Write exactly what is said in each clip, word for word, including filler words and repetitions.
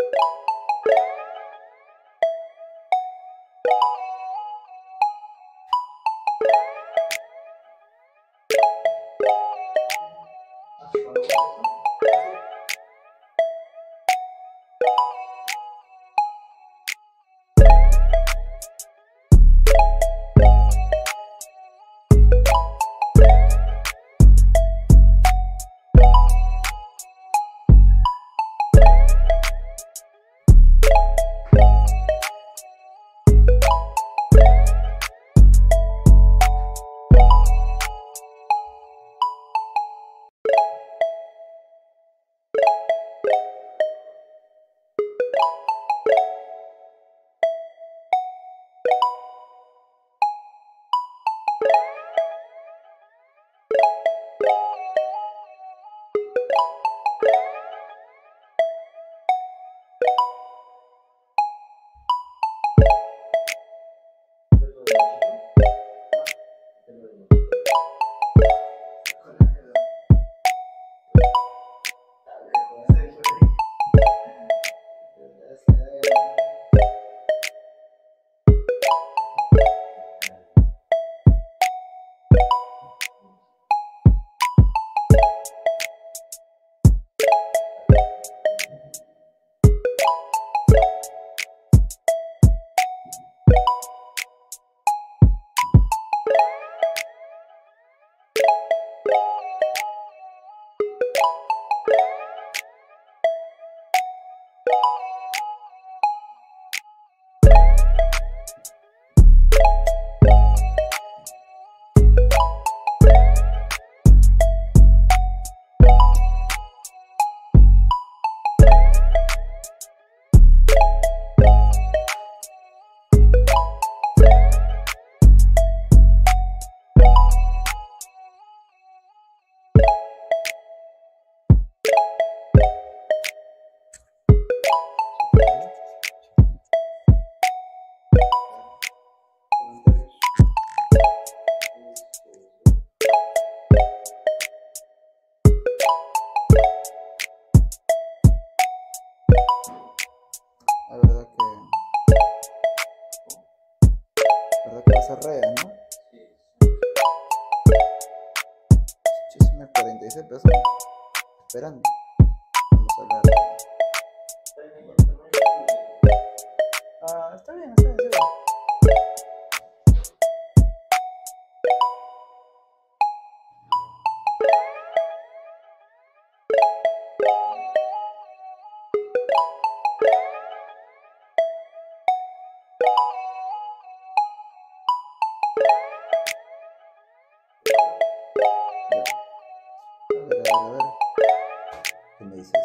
La verdad que, la verdad que va a ser rea, ¿no? Chisme cuarenta y seis pesos. Esperando. Vamos a hablar. Ah, está bien, está bien, está bien. A ver, a ver, a ver. ¿Qué me dices?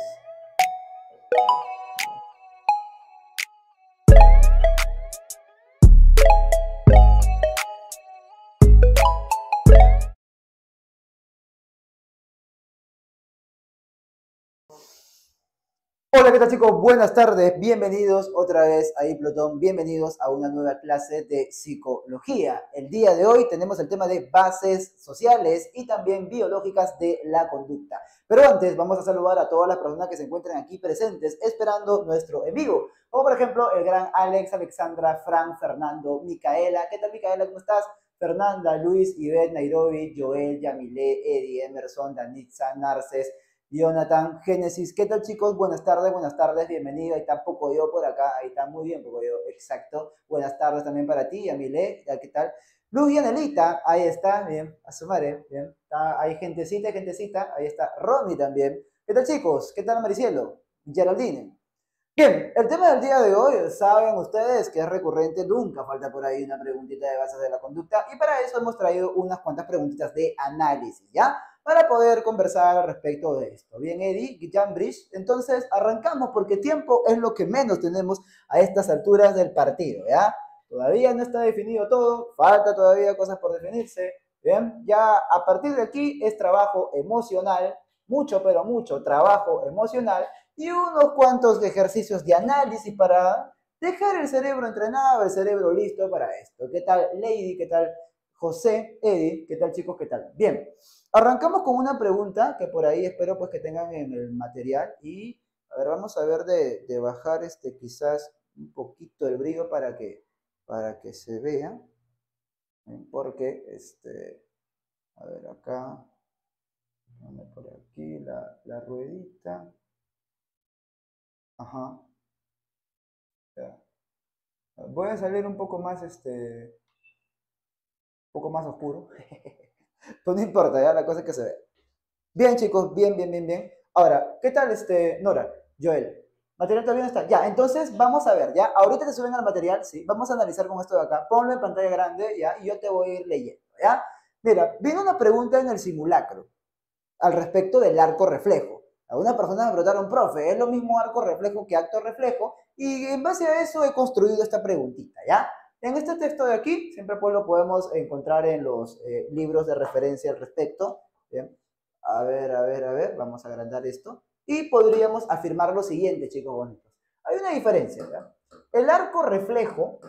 Hola, ¿qué tal chicos? Buenas tardes, bienvenidos otra vez a Plutón, bienvenidos a una nueva clase de psicología. El día de hoy tenemos el tema de bases sociales y también biológicas de la conducta. Pero antes vamos a saludar a todas las personas que se encuentran aquí presentes esperando nuestro en vivo. Como por ejemplo el gran Alex, Alexandra, Fran, Fernando, Micaela. ¿Qué tal Micaela? ¿Cómo estás? Fernanda, Luis, Ivette, Nairobi, Joel, Yamile, Eddie, Emerson, Danitza, Narces, Jonathan, Génesis, ¿qué tal chicos? Buenas tardes, buenas tardes, bienvenido. Ahí está Pocoyo por acá, ahí está muy bien Pocoyo, exacto. Buenas tardes también para ti, Yamile, ¿qué tal? Luz y Anelita, ahí está, bien, a su madre, bien. Está, hay gentecita, gentecita, ahí está Ronnie también. ¿Qué tal chicos? ¿Qué tal Maricielo? Geraldine. Bien, el tema del día de hoy, saben ustedes que es recurrente, nunca falta por ahí una preguntita de bases de la conducta y para eso hemos traído unas cuantas preguntitas de análisis, ¿ya? Para poder conversar al respecto de esto. Bien, Eddie, Jambridge, entonces arrancamos porque tiempo es lo que menos tenemos a estas alturas del partido, ¿ya? Todavía no está definido todo, falta todavía cosas por definirse, ¿bien? Ya a partir de aquí es trabajo emocional, mucho pero mucho trabajo emocional y unos cuantos ejercicios de análisis para dejar el cerebro entrenado, el cerebro listo para esto. ¿Qué tal, Lady? ¿Qué tal, José? Eddie, ¿qué tal, chicos? ¿Qué tal? Bien, arrancamos con una pregunta que por ahí espero pues que tengan en el material y A ver, vamos a ver de, de bajar este quizás un poquito el brillo para que, para que se vea. Porque, este, a ver acá, por aquí la, la ruedita. Ajá. Ya. Voy a salir un poco más, este, un poco más oscuro. Pues no importa, ya la cosa es que se ve. Bien, chicos, bien, bien, bien, bien. Ahora, ¿qué tal, este, Nora, Joel? ¿Material todavía no está? Ya, entonces vamos a ver, ¿ya? Ahorita te suben al material, ¿sí? Vamos a analizar con esto de acá. Ponlo en pantalla grande, ¿ya? Y yo te voy a ir leyendo, ¿ya? Mira, viene una pregunta en el simulacro al respecto del arco reflejo. Algunas personas me preguntaron, profe, ¿es lo mismo arco reflejo que acto reflejo? Y en base a eso he construido esta preguntita, ¿ya? En este texto de aquí, siempre pues lo podemos encontrar en los eh, libros de referencia al respecto, ¿bien? A ver, a ver, a ver, vamos a agrandar esto. Y podríamos afirmar lo siguiente, chicos bonitos. Hay una diferencia, ¿ya? El arco reflejo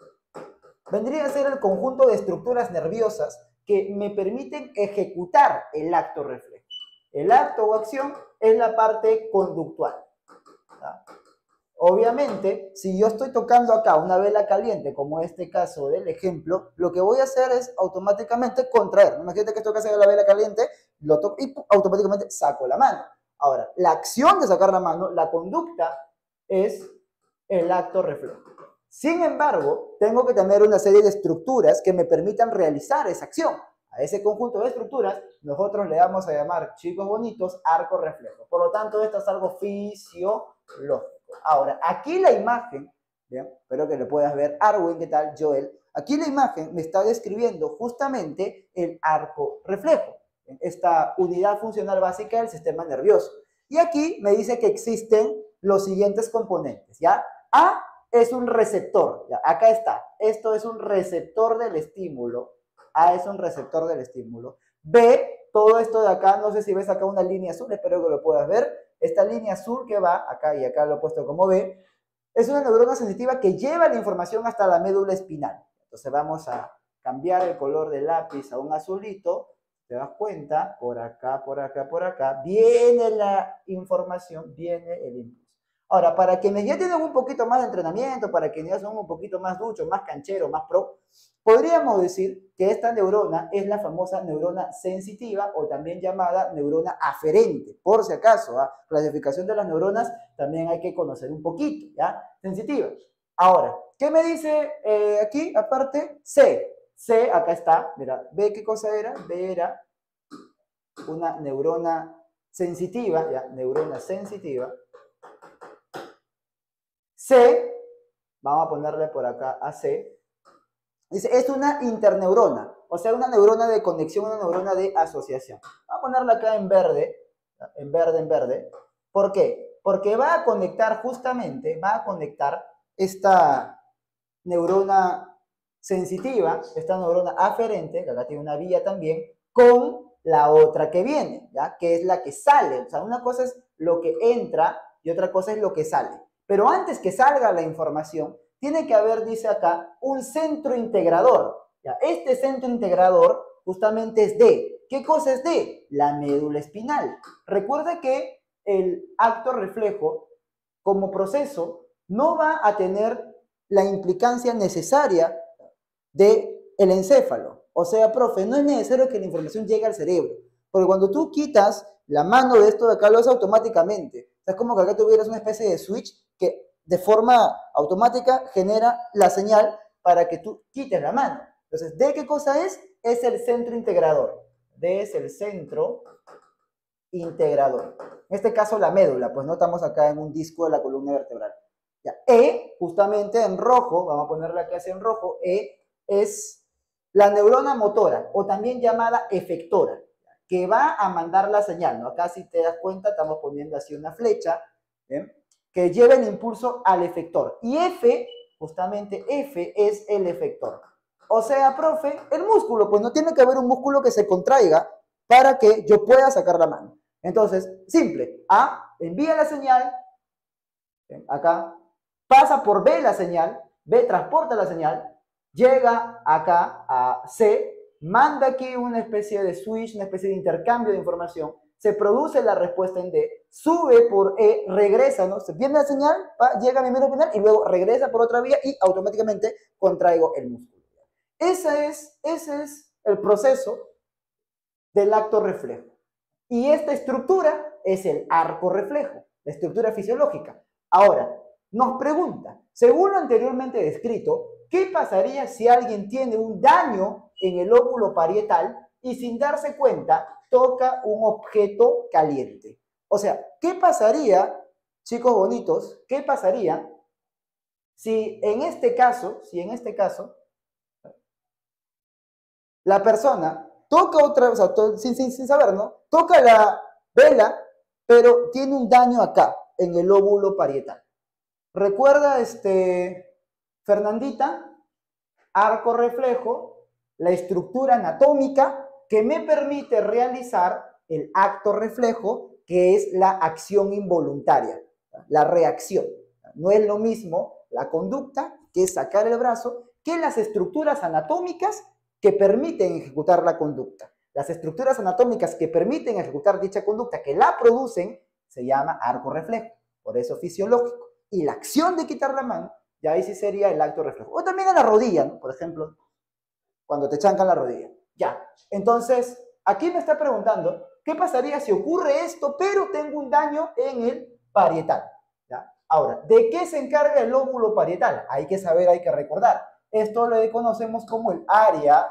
vendría a ser el conjunto de estructuras nerviosas que me permiten ejecutar el acto reflejo. El acto o acción es la parte conductual, ¿ya? Obviamente, si yo estoy tocando acá una vela caliente, como este caso del ejemplo, lo que voy a hacer es automáticamente contraer. Imagínate que esto que hace la vela caliente, lo toco y automáticamente saco la mano. Ahora, la acción de sacar la mano, la conducta, es el acto reflejo. Sin embargo, tengo que tener una serie de estructuras que me permitan realizar esa acción. A ese conjunto de estructuras, nosotros le vamos a llamar, chicos bonitos, arco reflejo. Por lo tanto, esto es algo fisiológico. Ahora, aquí la imagen, ¿bien? Espero que le puedas ver. Arwin, ¿qué tal? Joel. Aquí la imagen me está describiendo justamente el arco reflejo, esta unidad funcional básica del sistema nervioso. Y aquí me dice que existen los siguientes componentes, ¿ya? A es un receptor, ¿ya? Acá está. Esto es un receptor del estímulo. A es un receptor del estímulo. B, todo esto de acá, no sé si ves acá una línea azul, espero que lo puedas ver. Esta línea azul que va acá y acá lo he puesto como B, es una neurona sensitiva que lleva la información hasta la médula espinal. Entonces vamos a cambiar el color del lápiz a un azulito. ¿Te das cuenta? Por acá, por acá, por acá. Viene la información, viene el impulso. Ahora, para quienes ya tienen un poquito más de entrenamiento, para quienes ya son un poquito más duchos, más cancheros, más pro, podríamos decir que esta neurona es la famosa neurona sensitiva o también llamada neurona aferente. Por si acaso, ¿ah? Clasificación de las neuronas también hay que conocer un poquito, ¿ya? Sensitiva. Ahora, ¿qué me dice eh, aquí? Aparte, C. C, acá está, mira, ¿ve qué cosa era? B era una neurona sensitiva, ¿ya? Neurona sensitiva. C, vamos a ponerle por acá a C, dice, es una interneurona, o sea, una neurona de conexión, una neurona de asociación. Vamos a ponerla acá en verde, en verde, en verde. ¿Por qué? Porque va a conectar justamente, va a conectar esta neurona sensitiva, esta neurona aferente, que acá tiene una vía también, con la otra que viene, ¿ya? Que es la que sale. O sea, una cosa es lo que entra y otra cosa es lo que sale. Pero antes que salga la información, tiene que haber, dice acá, un centro integrador. ¿Ya? Este centro integrador justamente es de, ¿qué cosa es de? La médula espinal. Recuerda que el acto reflejo, como proceso, no va a tener la implicancia necesaria del encéfalo. O sea, profe, no es necesario que la información llegue al cerebro. Porque cuando tú quitas la mano de esto de acá, lo hace automáticamente. O sea, es como que acá tuvieras una especie de switch que de forma automática genera la señal para que tú quites la mano. Entonces, ¿de qué cosa es? Es el centro integrador. D es el centro integrador. En este caso, la médula, pues no estamos acá en un disco de la columna vertebral. Ya. E, justamente en rojo, vamos a ponerla aquí así en rojo, E es la neurona motora, o también llamada efectora, que va a mandar la señal, ¿no? Acá si te das cuenta, estamos poniendo así una flecha, ¿bien? Que lleva el impulso al efector. Y F, justamente F es el efector. O sea, profe, el músculo, pues no tiene que haber un músculo que se contraiga para que yo pueda sacar la mano. Entonces, simple, A envía la señal, ¿bien? Acá, pasa por B la señal, B transporta la señal, llega acá a C, manda aquí una especie de switch, una especie de intercambio de información, se produce la respuesta en D, sube por E, regresa, ¿no? Se viene la señal, va, llega a mi médula espinal y luego regresa por otra vía y automáticamente contraigo el músculo. Ese es, ese es el proceso del acto reflejo. Y esta estructura es el arco reflejo, la estructura fisiológica. Ahora, nos pregunta, según lo anteriormente descrito, ¿qué pasaría si alguien tiene un daño en el lóbulo parietal y sin darse cuenta toca un objeto caliente? O sea, ¿qué pasaría, chicos bonitos, qué pasaría si en este caso, si en este caso, la persona toca otra, o sea, to, sin, sin, sin saber, ¿no? Toca la vela, pero tiene un daño acá, en el lóbulo parietal. Recuerda, este, Fernandita, arco reflejo, la estructura anatómica que me permite realizar el acto reflejo, que es la acción involuntaria, la reacción. No es lo mismo la conducta, que es sacar el brazo, que las estructuras anatómicas que permiten ejecutar la conducta. Las estructuras anatómicas que permiten ejecutar dicha conducta, que la producen, se llama arco reflejo, por eso fisiológico. Y la acción de quitar la mano, ya ahí sí sería el acto reflejo. O también a la rodilla, ¿no? Por ejemplo, cuando te chancan la rodilla. Ya, entonces, aquí me está preguntando, ¿qué pasaría si ocurre esto, pero tengo un daño en el parietal? ¿Ya? Ahora, ¿de qué se encarga el lóbulo parietal? Hay que saber, hay que recordar. Esto lo conocemos como el área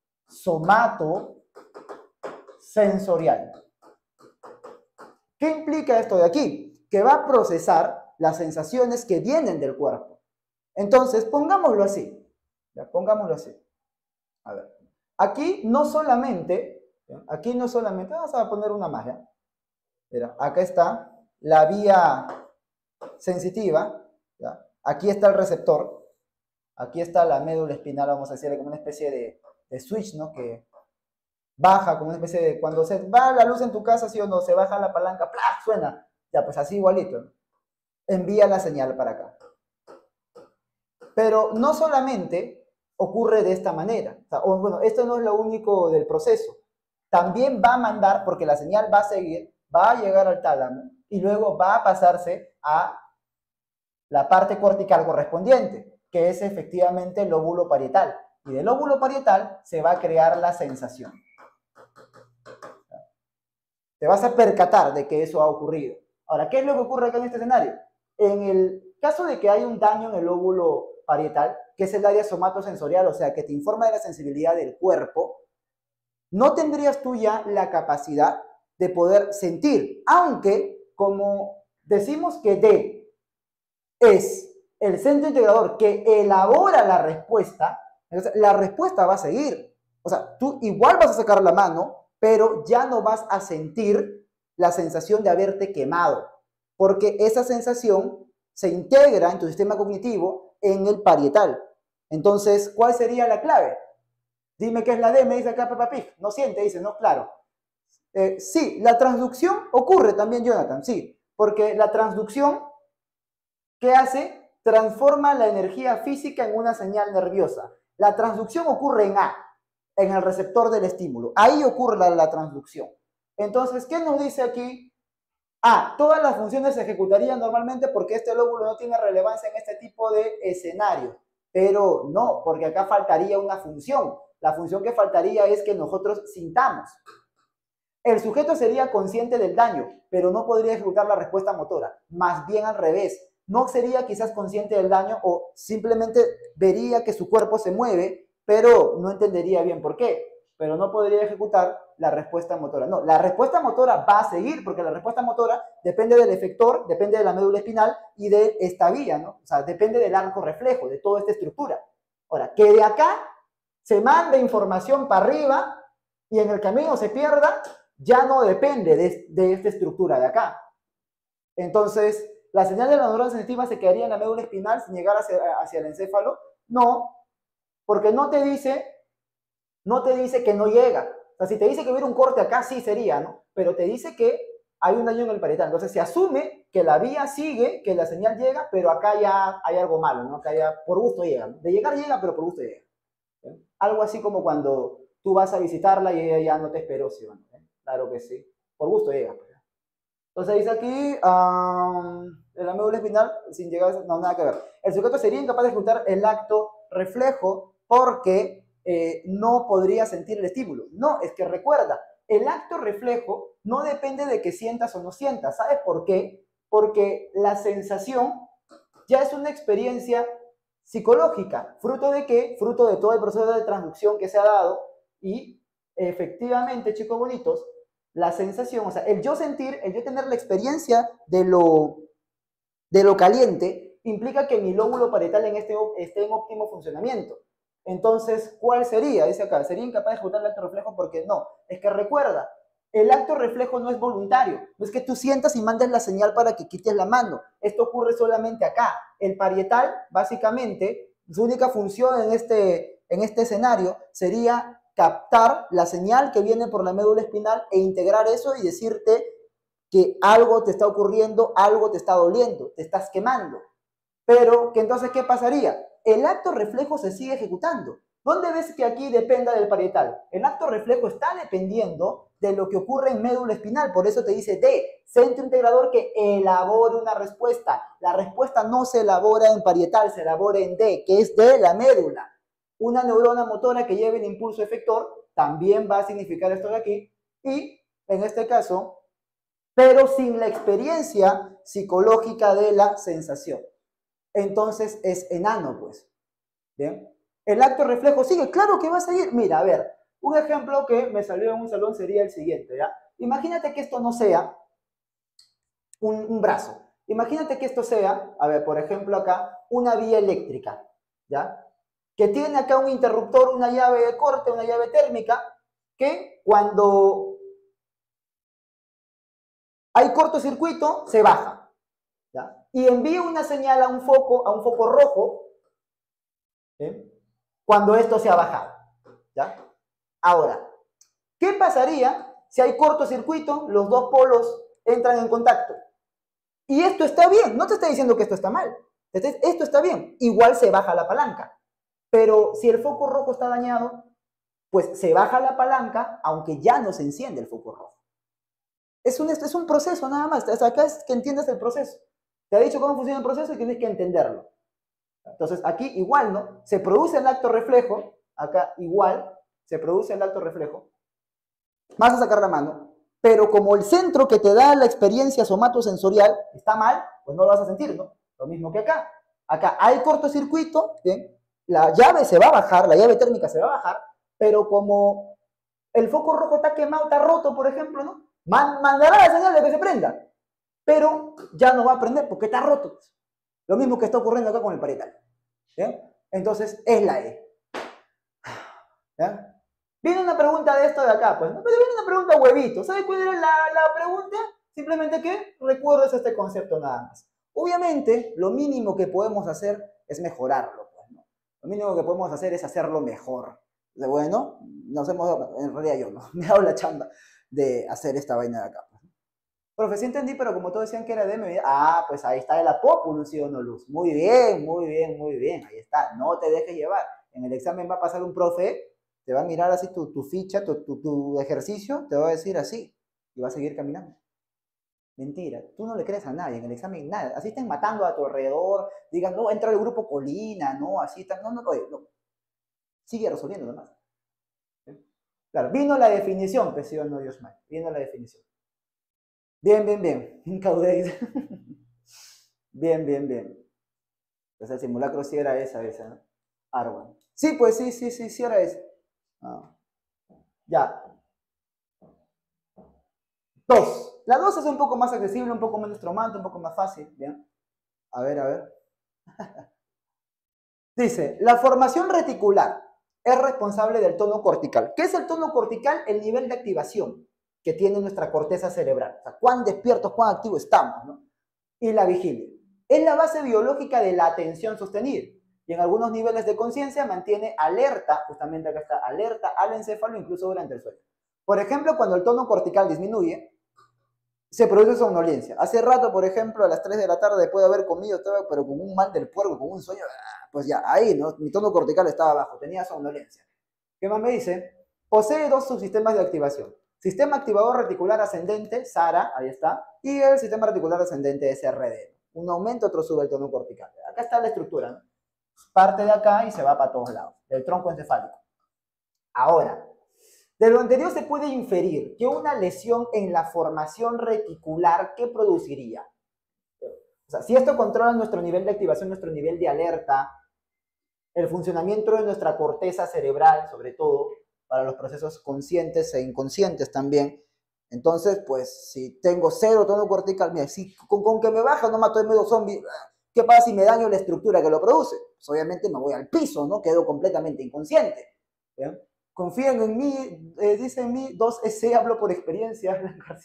somatosensorial. ¿Qué implica esto de aquí? Que va a procesar las sensaciones que vienen del cuerpo. Entonces, pongámoslo así. ¿Ya? Pongámoslo así. A ver. Aquí no solamente, ¿ya? Aquí no solamente, vamos a poner una más, ¿ya? Mira, acá está la vía sensitiva, ¿ya? Aquí está el receptor. Aquí está la médula espinal, vamos a decirle como una especie de, de switch, ¿no? Que baja, como una especie de, cuando se va la luz en tu casa, ¿sí o no? Se baja la palanca, ¡plá! Suena. Ya, pues así igualito, ¿no? Envía la señal para acá. Pero no solamente ocurre de esta manera. O sea, o, bueno, esto no es lo único del proceso. También va a mandar, porque la señal va a seguir, va a llegar al tálamo y luego va a pasarse a la parte cortical correspondiente, que es efectivamente el lóbulo parietal. Y del lóbulo parietal se va a crear la sensación. Te vas a percatar de que eso ha ocurrido. Ahora, ¿qué es lo que ocurre acá en este escenario? En el caso de que hay un daño en el lóbulo parietal, que es el área somatosensorial, o sea, que te informa de la sensibilidad del cuerpo, no tendrías tú ya la capacidad de poder sentir, aunque como decimos que D es el centro integrador que elabora la respuesta, entonces la respuesta va a seguir. O sea, tú igual vas a sacar la mano, pero ya no vas a sentir la sensación de haberte quemado, porque esa sensación se integra en tu sistema cognitivo en el parietal. Entonces, ¿cuál sería la clave? Dime qué es la D, me dice acá Peppa Pig. No siente, dice, no, claro. Eh, sí, la transducción ocurre también, Jonathan, sí, porque la transducción, ¿qué hace? Transforma la energía física en una señal nerviosa. La transducción ocurre en A, en el receptor del estímulo. Ahí ocurre la, la transducción. Entonces, ¿qué nos dice aquí? Ah, todas las funciones se ejecutarían normalmente porque este lóbulo no tiene relevancia en este tipo de escenarios. Pero no, porque acá faltaría una función. La función que faltaría es que nosotros sintamos. El sujeto sería consciente del daño, pero no podría ejecutar la respuesta motora. Más bien al revés. No sería quizás consciente del daño o simplemente vería que su cuerpo se mueve, pero no entendería bien por qué. Pero no podría ejecutar la respuesta motora. No, la respuesta motora va a seguir porque la respuesta motora depende del efector, depende de la médula espinal y de esta vía, ¿no? O sea, depende del arco reflejo, de toda esta estructura. Ahora, que de acá se mande información para arriba y en el camino se pierda, ya no depende de, de esta estructura de acá. Entonces, ¿la señal de la neurona sensitiva se quedaría en la médula espinal sin llegar hacia, hacia el encéfalo? No, porque no te dice, no te dice que no llega. O sea, si te dice que hubiera un corte acá, sí sería, ¿no? Pero te dice que hay un daño en el parietal. Entonces, se asume que la vía sigue, que la señal llega, pero acá ya hay algo malo, ¿no? Acá ya por gusto llega, ¿no? De llegar llega, pero por gusto llega. ¿Eh? Algo así como cuando tú vas a visitarla y ella ya no te esperó, ¿sí? ¿Eh? Claro que sí. por gusto llegas. Pues. Entonces dice aquí, um, en la médula espinal, sin llegar, no, nada que ver. El sujeto sería incapaz de ejecutar el acto reflejo porque eh, no podría sentir el estímulo. No, es que recuerda, el acto reflejo no depende de que sientas o no sientas. ¿Sabes por qué? Porque la sensación ya es una experiencia psicológica. ¿Fruto de qué? Fruto de todo el proceso de transducción que se ha dado y efectivamente, chicos bonitos, la sensación, o sea, el yo sentir, el yo tener la experiencia de lo, de lo caliente, implica que mi lóbulo parietal en este, esté en óptimo funcionamiento. Entonces, ¿cuál sería? Dice acá, sería incapaz de ejecutar el acto reflejo porque no. Es que recuerda, el acto reflejo no es voluntario. No es que tú sientas y mandes la señal para que quites la mano. Esto ocurre solamente acá. El parietal, básicamente, su única función en este, en este escenario sería captar la señal que viene por la médula espinal e integrar eso y decirte que algo te está ocurriendo, algo te está doliendo, te estás quemando. Pero, que entonces, ¿qué pasaría? El acto reflejo se sigue ejecutando. ¿Dónde ves que aquí dependa del parietal? El acto reflejo está dependiendo de lo que ocurre en médula espinal. Por eso te dice D, centro integrador que elabore una respuesta. La respuesta no se elabora en parietal, se elabora en D, que es de la médula. Una neurona motora que lleve el impulso efector también va a significar esto de aquí. Y, en este caso, pero sin la experiencia psicológica de la sensación. Entonces es enano, pues. ¿Bien? El acto reflejo sigue, claro que va a seguir. Mira, a ver, un ejemplo que me salió en un salón sería el siguiente, ¿ya? Imagínate que esto no sea un, un brazo. Imagínate que esto sea, a ver, por ejemplo acá, una vía eléctrica, ¿ya? Que tiene acá un interruptor, una llave de corte, una llave térmica, que cuando hay cortocircuito, se baja, ¿ya? Y envía una señal a un foco, a un foco rojo, ¿eh? Cuando esto se ha bajado, ¿ya? Ahora, ¿qué pasaría si hay cortocircuito, los dos polos entran en contacto? Y esto está bien, no te estoy diciendo que esto está mal, esto está bien, igual se baja la palanca, pero si el foco rojo está dañado, pues se baja la palanca, aunque ya no se enciende el foco rojo. Es un, es un proceso nada más, hasta acá es que entiendas el proceso. Te ha dicho cómo funciona el proceso y tienes que entenderlo. Entonces, aquí igual, ¿no? Se produce el acto reflejo, acá igual, se produce el acto reflejo. Vas a sacar la mano, pero como el centro que te da la experiencia somatosensorial está mal, pues no lo vas a sentir, ¿no? Lo mismo que acá. Acá hay cortocircuito, ¿bien? La llave se va a bajar, la llave térmica se va a bajar, pero como el foco rojo está quemado, está roto, por ejemplo, ¿no? Mandará la señal de que se prenda, pero ya no va a prender porque está roto. Lo mismo que está ocurriendo acá con el parietal. ¿Bien? Entonces, es la E. ¿Ya? Viene una pregunta de esto de acá, pues, ¿no? Pero viene una pregunta huevito. ¿Sabes cuál era la, la pregunta? Simplemente que recuerdes este concepto nada más. Obviamente, lo mínimo que podemos hacer es mejorarlo, pues, ¿no? Lo mínimo que podemos hacer es hacerlo mejor. De bueno, nos hemos, en realidad yo, ¿no? Me he dado la chamba de hacer esta vaina de acá. Profe, sí entendí, pero como todos decían que era de M, ah, pues ahí está el apópulo, sí o no, Luz. Muy bien, muy bien, muy bien, ahí está. No te dejes llevar. En el examen va a pasar un profe, te va a mirar así tu, tu ficha, tu, tu, tu ejercicio, te va a decir así, y va a seguir caminando. Mentira, tú no le crees a nadie, en el examen nada. Así estén matando a tu alrededor, digan, no, entra el grupo Colina, no, así está, no, no, oye, no. Sigue resolviendo nomás. ¿Sí? Claro, vino la definición, pues sí o no, Dios mío, vino la definición. Bien, bien, bien. Incaudéis. Bien, bien, bien. Pues el simulacro sí era esa, esa, ¿no? Arwan. Sí, pues sí, sí, sí, sí era esa. Ah. Ya. Dos. La dos es un poco más accesible, un poco menos traumante, un poco más fácil. Bien. A ver, a ver. Dice, la formación reticular es responsable del tono cortical. ¿Qué es el tono cortical? El nivel de activación que tiene nuestra corteza cerebral. O sea, cuán despiertos, cuán activos estamos, ¿no? Y la vigilia. Es la base biológica de la atención sostenida. Y en algunos niveles de conciencia mantiene alerta, justamente acá está, alerta al encéfalo incluso durante el sueño. Por ejemplo, cuando el tono cortical disminuye, se produce somnolencia. Hace rato, por ejemplo, a las tres de la tarde, después de haber comido, estaba, pero con un mal del puerco, con un sueño, pues ya, ahí, ¿no? Mi tono cortical estaba bajo, tenía somnolencia. ¿Qué más me dice? Posee dos subsistemas de activación. Sistema activador reticular ascendente, SARA, ahí está, y el sistema reticular ascendente es R D. Un aumenta, otro sube el tono cortical. Acá está la estructura, ¿no? Parte de acá y se va para todos lados, del tronco encefálico. Ahora, de lo anterior se puede inferir que una lesión en la formación reticular, ¿qué produciría? O sea, si esto controla nuestro nivel de activación, nuestro nivel de alerta, el funcionamiento de nuestra corteza cerebral, sobre todo, para los procesos conscientes e inconscientes también. Entonces, pues, si tengo cero tono cortical, mira, si con, con que me baja no mato de medio zombie, ¿qué pasa si me daño la estructura que lo produce? Pues obviamente me voy al piso, ¿no? Quedo completamente inconsciente. ¿Bien? Confíen en mí, eh, dice en mí, dos S, hablo por experiencia.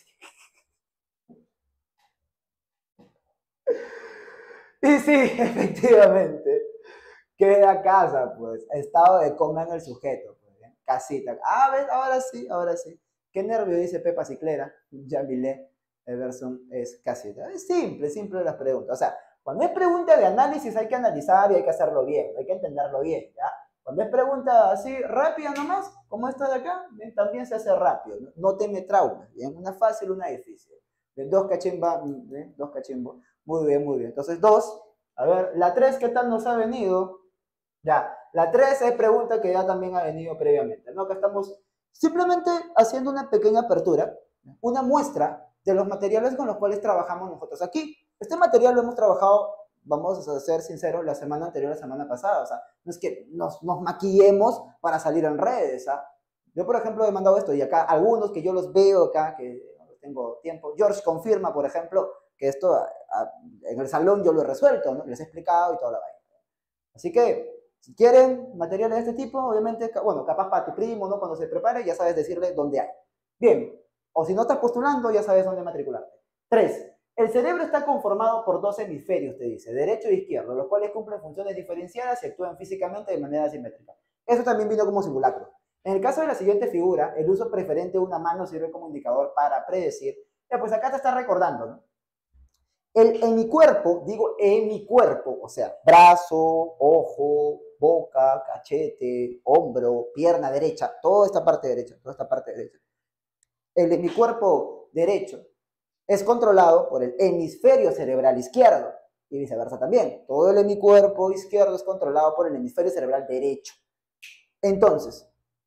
Y sí, efectivamente, queda a casa, pues, estado de coma en el sujeto, pues, ¿bien? Casita. Ah, ¿ves? Ahora sí, ahora sí. Qué nervio, dice Pepa Ciclera, ya Milé, Everson es casita. Es simple, simple las preguntas. O sea, cuando es pregunta de análisis hay que analizar y hay que hacerlo bien, hay que entenderlo bien, ¿ya? Cuando es pregunta así rápida nomás, como esta de acá, ¿bien? También se hace rápido, no, no teme traumas, ¿bien? Una fácil, una difícil. ¿Bien? Dos cachimbas, ¿bien? Dos cachimbos. Muy bien, muy bien. Entonces, dos. A ver, la tres, ¿qué tal nos ha venido? Ya, la tres es pregunta que ya también ha venido previamente, ¿no? Acá estamos simplemente haciendo una pequeña apertura, una muestra de los materiales con los cuales trabajamos nosotros aquí. Este material lo hemos trabajado, vamos a ser sinceros, la semana anterior, la semana pasada. O sea, no es que nos, nos maquillemos para salir en redes, ¿ah? Yo, por ejemplo, he mandado esto y acá algunos que yo los veo acá, que no tengo tiempo. George confirma, por ejemplo, que esto a, a, en el salón yo lo he resuelto, ¿no? Les he explicado y toda la vaina. Así que, si quieren materiales de este tipo, obviamente, bueno, capaz para tu primo, ¿no? Cuando se prepare, ya sabes decirle dónde hay. Bien, o si no estás postulando, ya sabes dónde matricularte. Tres, el cerebro está conformado por dos hemisferios, te dice, derecho e izquierdo, los cuales cumplen funciones diferenciadas y actúan físicamente de manera asimétrica. Eso también vino como simulacro. En el caso de la siguiente figura, el uso preferente de una mano sirve como indicador para predecir. Ya, pues acá te está recordando, ¿no? El, en mi cuerpo, digo en mi cuerpo, o sea, brazo, ojo, boca, cachete, hombro, pierna derecha, toda esta parte derecha, toda esta parte derecha. El de mi cuerpo derecho es controlado por el hemisferio cerebral izquierdo y viceversa también. Todo el de mi cuerpo izquierdo es controlado por el hemisferio cerebral derecho. Entonces,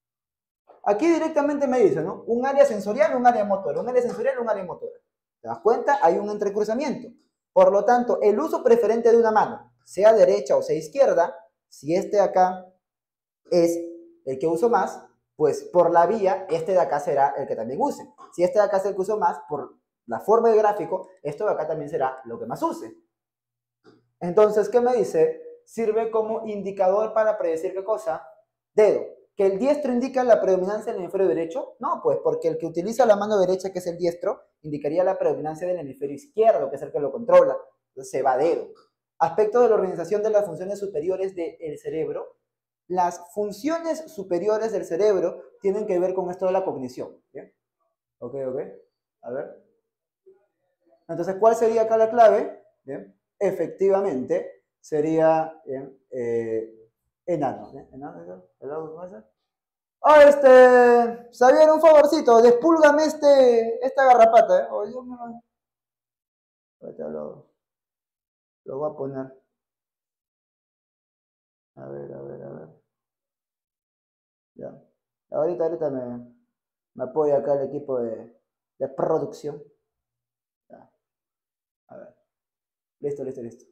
aquí directamente me dice, ¿no? Un área sensorial, un área motora, un área sensorial, un área motora. ¿Te das cuenta? Hay un entrecruzamiento. Por lo tanto, el uso preferente de una mano, sea derecha o sea izquierda, si este de acá es el que uso más, pues por la vía, este de acá será el que también use. Si este de acá es el que uso más, por la forma de gráfico, esto de acá también será lo que más use. Entonces, ¿qué me dice? Sirve como indicador para predecir qué cosa. Dedo. ¿Que el diestro indica la predominancia del hemisferio derecho? No, pues porque el que utiliza la mano derecha, que es el diestro, indicaría la predominancia del hemisferio izquierdo, que es el que lo controla. Entonces se va dedo. Aspecto de la organización de las funciones superiores del cerebro. Las funciones superiores del cerebro tienen que ver con esto de la cognición. ¿Bien? Ok, ok. A ver. Entonces, ¿cuál sería acá la clave? Bien. Efectivamente, sería bien, eh, enano. ¿Bien? Enano, enano. Ah, este, Xavier, un favorcito, despúlgame este, esta garrapata, ¿eh? O yo me lo, lo voy a poner. A ver, a ver, a ver. Ya. Ahorita, ahorita me, me apoya acá el equipo de, de producción. Ya. A ver. Listo, listo, listo.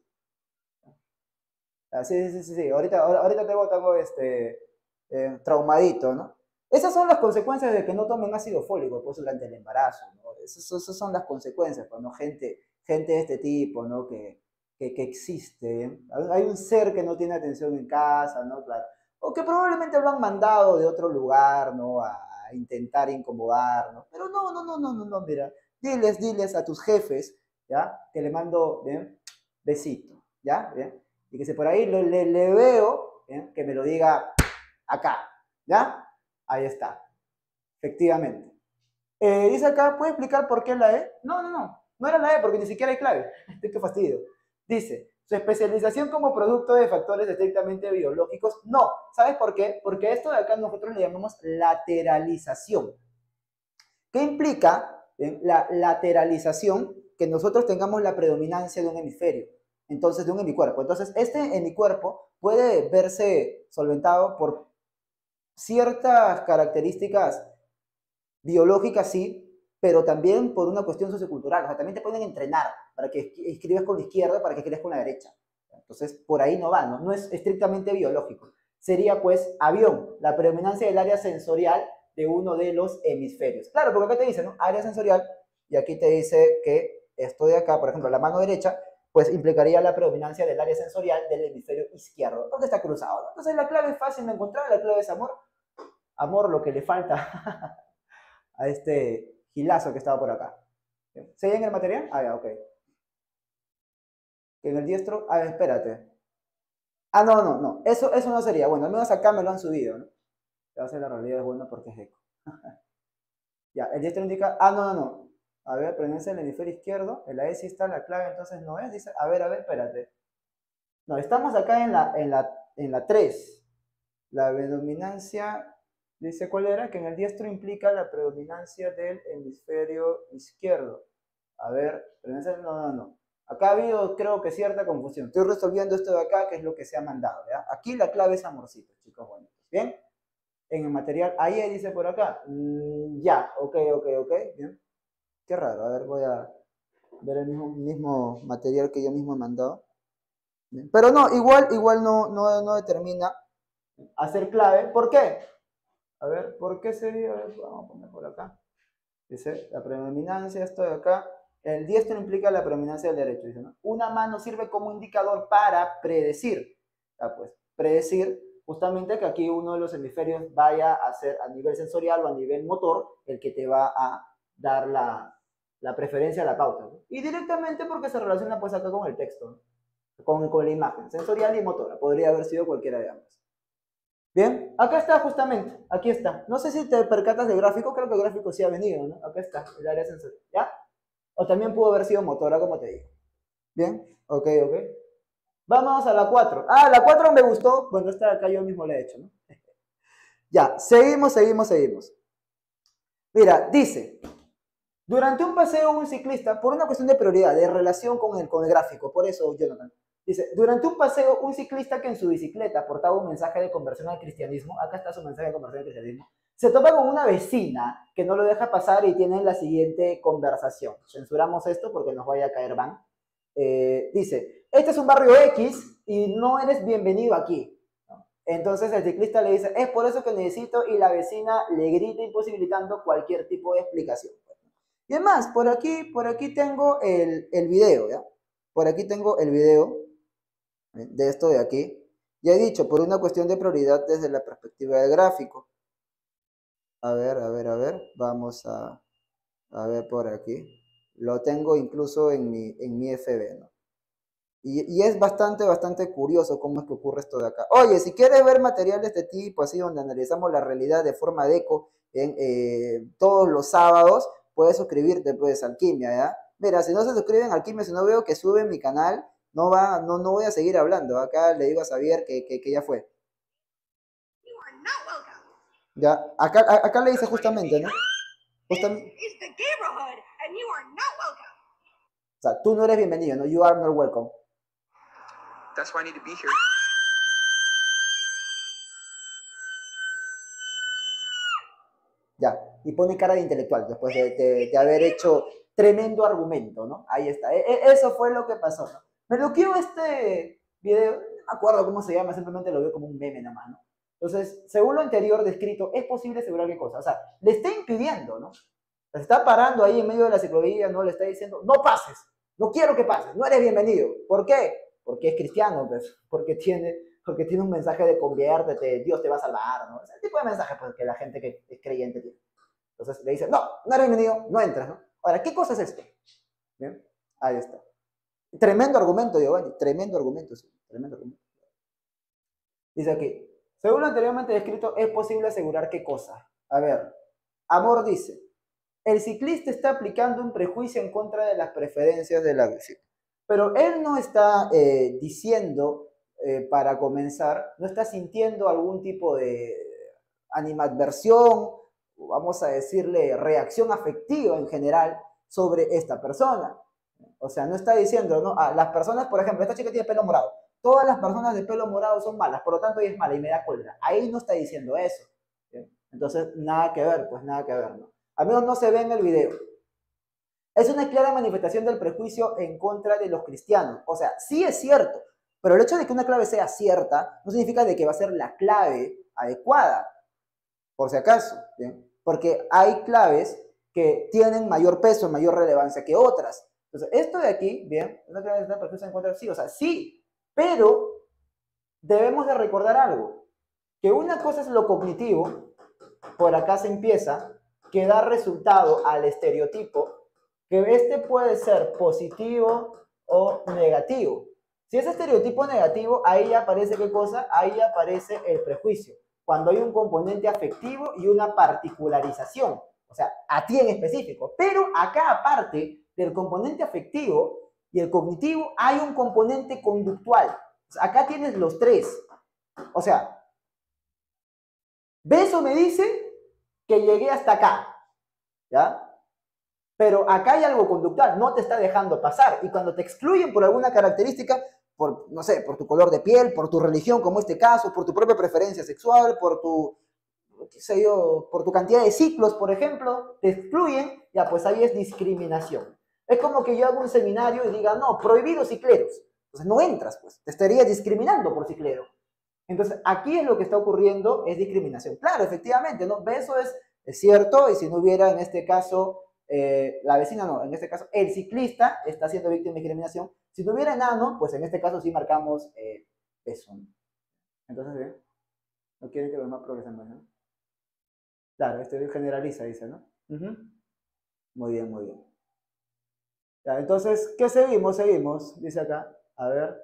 Ah, sí, sí, sí, sí. Ahorita, ahorita tengo, tengo este, eh, traumadito, ¿no? Esas son las consecuencias de que no tomen ácido fólico pues, durante el embarazo, ¿no? Esas, esas son las consecuencias, pues, ¿no? Gente, gente de este tipo, ¿no? Que, que, que existe. ¿eh? Hay un ser que no tiene atención en casa, ¿no? Claro. O que probablemente lo han mandado de otro lugar, ¿no? A, a intentar incomodar, ¿no? Pero no, no, no, no, no, no, mira. Diles, diles a tus jefes, ¿ya? Que le mando, ¿bien? Besito, ¿ya? ¿Bien? Y que si por ahí le, le, le veo, ¿bien? Que me lo diga acá, ¿ya? Ahí está, efectivamente. Eh, dice acá, ¿puede explicar por qué la E? No, no, no, no era la E porque ni siquiera hay clave. Qué fastidio. Dice, su especialización como producto de factores estrictamente biológicos, no. ¿Sabes por qué? Porque esto de acá nosotros le llamamos lateralización. ¿Qué implica ¿bien? La lateralización? Que nosotros tengamos la predominancia de un hemisferio, entonces de un hemicuerpo. Entonces, este hemicuerpo puede verse solventado por ciertas características biológicas, sí, pero también por una cuestión sociocultural. O sea, también te pueden entrenar para que escribas con la izquierda, para que escribas con la derecha. Entonces, por ahí no va, ¿no? No es estrictamente biológico. Sería, pues, avión, la predominancia del área sensorial de uno de los hemisferios. Claro, porque acá te dice, ¿no? Área sensorial, y aquí te dice que esto de acá, por ejemplo, la mano derecha, pues implicaría la predominancia del área sensorial del hemisferio izquierdo, donde está cruzado, ¿no? Entonces, la clave es fácil de encontrar, la clave es amor. Amor, lo que le falta a este gilazo que estaba por acá. ¿Se en el material? Ah, ya, ok. En el diestro, ah, espérate. Ah, no, no, no, eso, eso no sería. Bueno, al menos acá me lo han subido, ¿no? Ya sé, la realidad es bueno porque es eco. Ya, el diestro indica, ah, no, no, no. A ver, predominancia del hemisferio izquierdo, en la E sí está la clave, entonces no es. Dice, a ver, a ver, espérate. No, estamos acá en la, en la, en la tres. La predominancia, dice cuál era, que en el diestro implica la predominancia del hemisferio izquierdo. A ver, predominancia, no, no, no. Acá ha habido, creo que, cierta confusión. Estoy resolviendo esto de acá, que es lo que se ha mandado, ¿ya? Aquí la clave es amorcito, chicos, bueno. ¿Bien? En el material, ahí dice por acá. Mm, ya, ok, ok, ok, bien. Qué raro, a ver, voy a ver el mismo, mismo material que yo mismo he mandado. Bien. Pero no, igual, igual no, no, no determina hacer clave. ¿Por qué? A ver, ¿por qué sería? A ver, vamos a poner por acá. Dice, la predominancia, esto de acá. El diestro implica la predominancia del derecho. Dice, ¿no? Una mano sirve como indicador para predecir. Ah, pues, predecir justamente que aquí uno de los hemisferios vaya a ser a nivel sensorial o a nivel motor el que te va a dar la, la preferencia a la pauta, ¿no? Y directamente porque se relaciona pues acá con el texto, ¿no? con, con la imagen, sensorial y motora. Podría haber sido cualquiera de ambos. Bien, acá está justamente, aquí está. No sé si te percatas del gráfico, creo que el gráfico sí ha venido, ¿no? Acá está, el área sensorial, ¿ya? O también pudo haber sido motora, como te digo. Bien, ok, ok. Vamos a la cuatro. Ah, la cuatro me gustó. Bueno, esta de acá yo mismo la he hecho, ¿no? Ya, seguimos, seguimos, seguimos. Mira, dice, durante un paseo un ciclista, por una cuestión de prioridad, de relación con el, con el gráfico, por eso Jonathan, dice, durante un paseo un ciclista que en su bicicleta portaba un mensaje de conversión al cristianismo, acá está su mensaje de conversión al cristianismo, se topa con una vecina que no lo deja pasar y tienen la siguiente conversación. Censuramos esto porque nos vaya a caer ban. Eh, dice, este es un barrio X y no eres bienvenido aquí. Entonces el ciclista le dice, es por eso que necesito, y la vecina le grita imposibilitando cualquier tipo de explicación. Y además, por aquí, por aquí tengo el, el video, ¿ya? Por aquí tengo el video de esto de aquí. Ya he dicho, por una cuestión de prioridad desde la perspectiva del gráfico. A ver, a ver, a ver, vamos a, a ver por aquí. Lo tengo incluso en mi, en mi F B, ¿no? Y, y es bastante, bastante curioso cómo es que ocurre esto de acá. Oye, si quieres ver material de este tipo, así donde analizamos la realidad de forma de eco en eh, todos los sábados, puedes suscribirte pues a Alquimia, ¿ya? Mira, si no se suscriben a Alquimia, si no veo que sube mi canal, no, va, no, no voy a seguir hablando. Acá le digo a Xavier que, que, que ya fue. Ya, acá, acá le dice justamente, ¿no? Justamente. O sea, tú no eres bienvenido, ¿no? You are not welcome. That's why I need to be here. Ya, y pone cara de intelectual después de, de, de haber hecho tremendo argumento, ¿no? Ahí está, e, e, eso fue lo que pasó, ¿no? Me bloqueó este video, no me acuerdo cómo se llama, simplemente lo veo como un meme nada más, ¿no? Entonces, según lo anterior descrito, es posible asegurar qué cosa, o sea, le está impidiendo, ¿no? Se está parando ahí en medio de la ciclovía, ¿no? Le está diciendo, no pases, no quiero que pases, no eres bienvenido. ¿Por qué? Porque es cristiano, pues, porque tiene, porque tiene un mensaje de conviértete, Dios te va a salvar, ¿no? Es el tipo de mensaje pues, que la gente que es creyente tiene. Entonces le dice, no, no eres bienvenido, no entras, ¿no? Ahora, ¿qué cosa es esto? ¿Bien? Ahí está. Tremendo argumento, Giovanni, tremendo argumento, sí, tremendo argumento. Dice aquí, según lo anteriormente descrito, es posible asegurar qué cosa. A ver, Amor dice, el ciclista está aplicando un prejuicio en contra de las preferencias de la vecina. Pero él no está eh, diciendo, eh, para comenzar, no está sintiendo algún tipo de animadversión vamos a decirle, reacción afectiva en general sobre esta persona. O sea, no está diciendo, ¿no? Ah, las personas, por ejemplo, esta chica tiene pelo morado. Todas las personas de pelo morado son malas, por lo tanto ella es mala y me da cólera. Ahí no está diciendo eso. ¿Sí? Entonces, nada que ver, pues nada que ver, ¿no? Al menos no se ve en el video. Es una clara manifestación del prejuicio en contra de los cristianos. O sea, sí es cierto, pero el hecho de que una clave sea cierta no significa de que va a ser la clave adecuada, por si acaso, ¿bien? Porque hay claves que tienen mayor peso, mayor relevancia que otras. Entonces, esto de aquí, bien, una clave del prejuicio en contra, sí, o sea, sí, pero debemos de recordar algo, que una cosa es lo cognitivo, por acá se empieza, que da resultado al estereotipo, que este puede ser positivo o negativo. Si es estereotipo negativo, ahí aparece ¿qué cosa? Ahí aparece el prejuicio, cuando hay un componente afectivo y una particularización, o sea, a ti en específico. Pero acá, aparte del componente afectivo y el cognitivo, hay un componente conductual. O sea, acá tienes los tres. O sea, Beso me dice que llegué hasta acá, ¿ya? Pero acá hay algo conductual, no te está dejando pasar. Y cuando te excluyen por alguna característica, por, no sé, por tu color de piel, por tu religión, como este caso, por tu propia preferencia sexual, por tu, qué sé yo, por tu cantidad de ciclos, por ejemplo, te excluyen, ya pues ahí es discriminación. Es como que yo hago un seminario y diga, no, prohibidos cicleros. Entonces no entras, pues, te estarías discriminando por ciclero. Entonces aquí es lo que está ocurriendo, es discriminación. Claro, efectivamente, ¿no? Eso es, es cierto, y si no hubiera en este caso... Eh, la vecina no, en este caso el ciclista está siendo víctima de discriminación. Si no hubiera enano, pues en este caso sí marcamos eh, eso. Entonces, ¿bien? No quieren que los demás progresen más, ¿no? Claro, este generaliza, dice, ¿no? Uh-huh. Muy bien, muy bien. Ya, entonces, ¿qué seguimos? Seguimos, dice acá. A ver.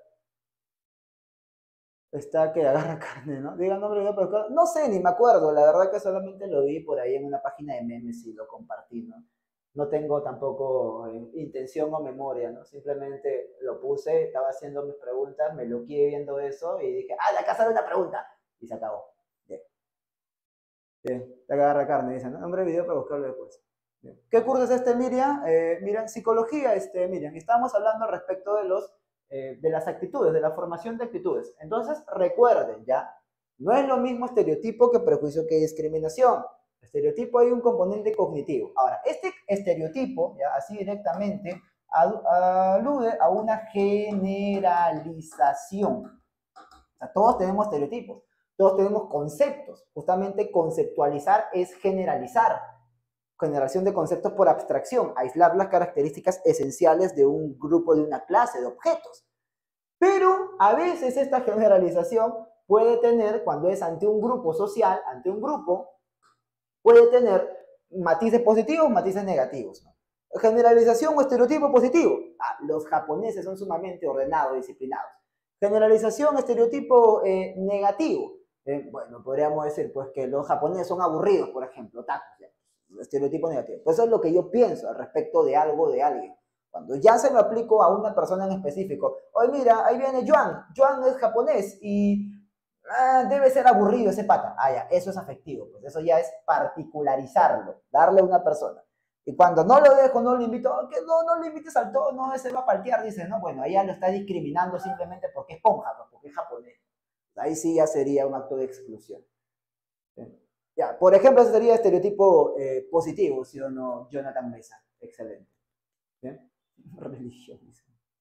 Está que agarra carne, ¿no? Diga nombre de pero no sé, ni me acuerdo. La verdad que solamente lo vi por ahí en una página de memes y lo compartí, ¿no? No tengo tampoco intención o memoria, ¿no? Simplemente lo puse, estaba haciendo mis preguntas, me lo quedé viendo eso y dije, ¡ah, la casa de una pregunta! Y se acabó. Bien. Bien. La agarra carne, dicen, ¿no? Nombre de video para buscarlo después. Bien. ¿Qué curso es este, Miriam? Eh, Miriam, psicología, este, Miriam. Estábamos hablando respecto de los, eh, de las actitudes, de la formación de actitudes. Entonces, recuerden, ¿ya? No es lo mismo estereotipo que prejuicio que discriminación. Estereotipo hay un componente cognitivo. Ahora, este estereotipo, ya así directamente, alude a una generalización. O sea, todos tenemos estereotipos, todos tenemos conceptos. Justamente conceptualizar es generalizar. Generación de conceptos por abstracción, aislar las características esenciales de un grupo, de una clase, de objetos. Pero a veces esta generalización puede tener, cuando es ante un grupo social, ante un grupo, puede tener matices positivos, matices negativos, ¿no? Generalización o estereotipo positivo. Ah, los japoneses son sumamente ordenados, disciplinados. Generalización, estereotipo eh, negativo. Eh, bueno, podríamos decir pues que los japoneses son aburridos, por ejemplo, tacos, ¿ya? Estereotipo negativo. Pues eso es lo que yo pienso al respecto de algo, de alguien. Cuando ya se lo aplico a una persona en específico, oye, mira, ahí viene Joan, Joan es japonés y ah, debe ser aburrido ese pata. Ah, ya, eso es afectivo, pues eso ya es particularizarlo, darle a una persona. Y cuando no lo dejo, no lo invito, oh, que no, no le invites al todo, no, ese va a paltear, dice, no, bueno, ahí ya lo está discriminando simplemente porque es ponja, pues, porque es japonés. Ahí sí ya sería un acto de exclusión. ¿Sí? Ya, por ejemplo, ese sería estereotipo eh, positivo, ¿sí o no, Jonathan Mesa? Excelente. ¿Sí? Religión, dice.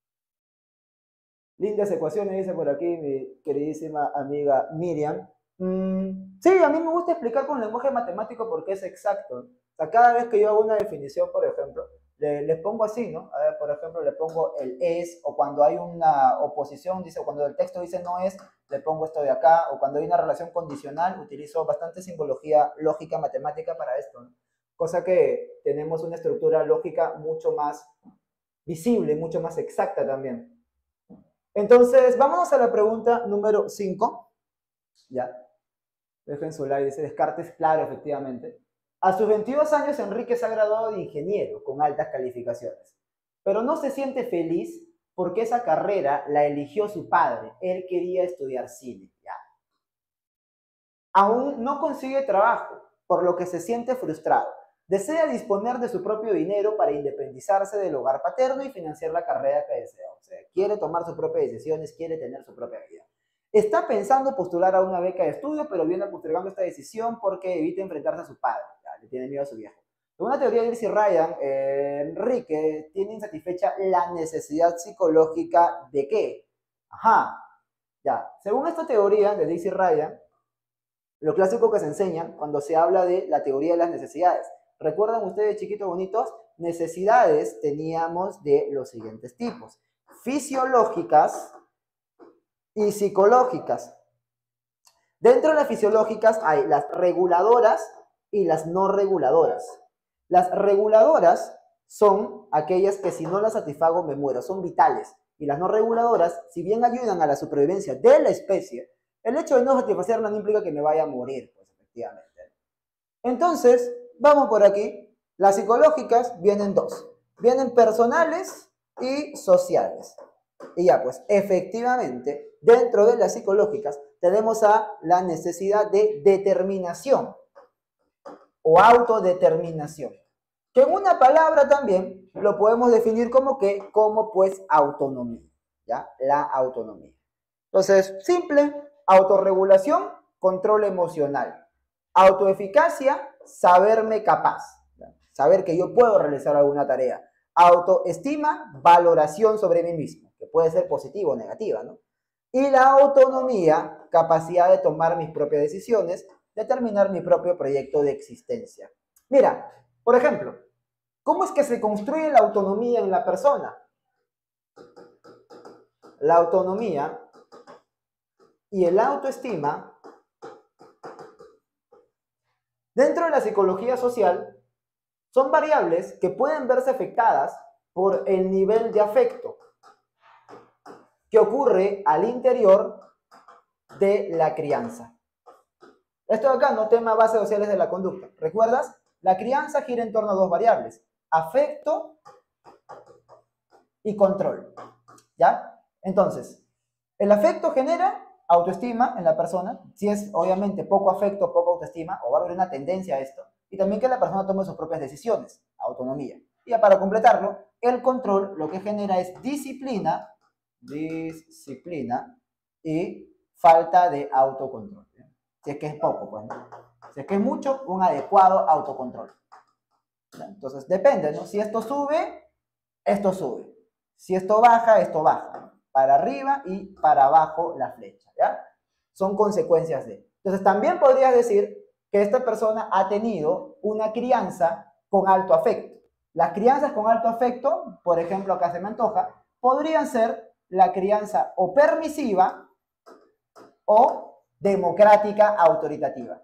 Lindas ecuaciones, dice por aquí mi queridísima amiga Miriam. Mm, sí, a mí me gusta explicar con lenguaje matemático porque es exacto. O sea, cada vez que yo hago una definición, por ejemplo, le, les pongo así, ¿no? A ver, por ejemplo, le pongo el es, o cuando hay una oposición, dice, cuando el texto dice no es, le pongo esto de acá, o cuando hay una relación condicional, utilizo bastante simbología lógica matemática para esto, ¿no? Cosa que tenemos una estructura lógica mucho más visible, mucho más exacta también. Entonces, vámonos a la pregunta número cinco. Ya. Dejen su like, dice Descartes, claro, efectivamente. A sus veintidós años, Enrique se ha graduado de ingeniero con altas calificaciones. Pero no se siente feliz porque esa carrera la eligió su padre. Él quería estudiar cine. Ya. Aún no consigue trabajo por lo que se siente frustrado. Desea disponer de su propio dinero para independizarse del hogar paterno y financiar la carrera que desea. O sea, quiere tomar sus propias decisiones, quiere tener su propia vida. Está pensando postular a una beca de estudio, pero viene postergando esta decisión porque evita enfrentarse a su padre. Ya, le tiene miedo a su viejo. Según la teoría de Irsi Ryan, eh, Enrique tiene insatisfecha la necesidad psicológica de ¿qué? Ajá, ya. Según esta teoría de Irsi Ryan, lo clásico que se enseña cuando se habla de la teoría de las necesidades. ¿Recuerdan ustedes, chiquitos bonitos? Necesidades teníamos de los siguientes tipos: fisiológicas y psicológicas. Dentro de las fisiológicas hay las reguladoras y las no reguladoras. Las reguladoras son aquellas que si no las satisfago me muero, son vitales. Y las no reguladoras, si bien ayudan a la supervivencia de la especie, el hecho de no satisfacerlas no implica que me vaya a morir, pues efectivamente. Entonces, vamos por aquí. Las psicológicas vienen dos. Vienen personales y sociales. Y ya, pues, efectivamente, dentro de las psicológicas tenemos a la necesidad de determinación o autodeterminación, que en una palabra también lo podemos definir como que, como pues autonomía, ¿ya? La autonomía. Entonces, simple, autorregulación, control emocional. Autoeficacia, saberme capaz, ¿ya? Saber que yo puedo realizar alguna tarea. Autoestima, valoración sobre mí mismo, que puede ser positiva o negativa, ¿no? Y la autonomía, capacidad de tomar mis propias decisiones, determinar mi propio proyecto de existencia. Mira, por ejemplo, ¿cómo es que se construye la autonomía en la persona? La autonomía y el autoestima, dentro de la psicología social, son variables que pueden verse afectadas por el nivel de afecto que ocurre al interior de la crianza. Esto de acá, no tema bases sociales de la conducta. ¿Recuerdas? La crianza gira en torno a dos variables: afecto y control. ¿Ya? Entonces, el afecto genera autoestima en la persona. Si es obviamente poco afecto, poca autoestima, o va a haber una tendencia a esto. Y también que la persona tome sus propias decisiones, autonomía. Y ya para completarlo, el control lo que genera es disciplina, disciplina y falta de autocontrol. ¿Sí? Si es que es poco, pues, ¿no? Si es que es mucho, un adecuado autocontrol. ¿Ya? Entonces, depende, ¿no? Si esto sube, esto sube. Si esto baja, esto baja, ¿no? Para arriba y para abajo la flecha, ¿ya? Son consecuencias de. Entonces, también podrías decir que esta persona ha tenido una crianza con alto afecto. Las crianzas con alto afecto, por ejemplo, acá se me antoja, podrían ser la crianza o permisiva o democrática autoritativa.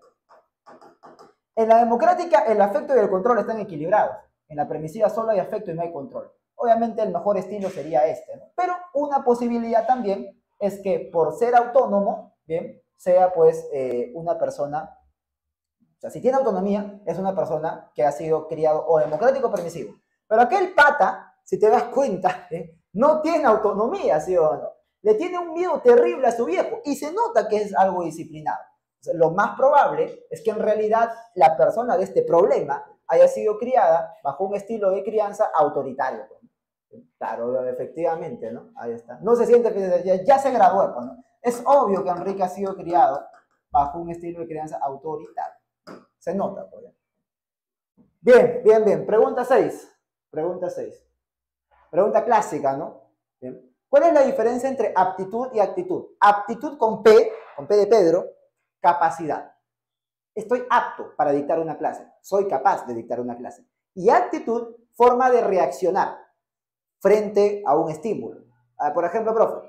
En la democrática, el afecto y el control están equilibrados. En la permisiva solo hay afecto y no hay control. Obviamente el mejor estilo sería este, ¿no? Pero una posibilidad también es que por ser autónomo, ¿bien? Sea pues eh, una persona, o sea, si tiene autonomía, es una persona que ha sido criado o democrático o permisivo. Pero aquel pata, si te das cuenta, ¿eh? No tiene autonomía, ¿sí o no? Le tiene un miedo terrible a su viejo y se nota que es algo disciplinado. O sea, lo más probable es que en realidad la persona de este problema haya sido criada bajo un estilo de crianza autoritario. Claro, efectivamente, ¿no? Ahí está. No se siente, ya, ya se graduó, ¿no? Es obvio que Enrique ha sido criado bajo un estilo de crianza autoritario. Se nota, pues. Bien, bien, bien. Pregunta seis. Pregunta seis. Pregunta clásica, ¿no? Bien. ¿Cuál es la diferencia entre aptitud y actitud? Aptitud con P, con P de Pedro, capacidad. Estoy apto para dictar una clase. Soy capaz de dictar una clase. Y actitud, forma de reaccionar frente a un estímulo. Ah, por ejemplo, profe,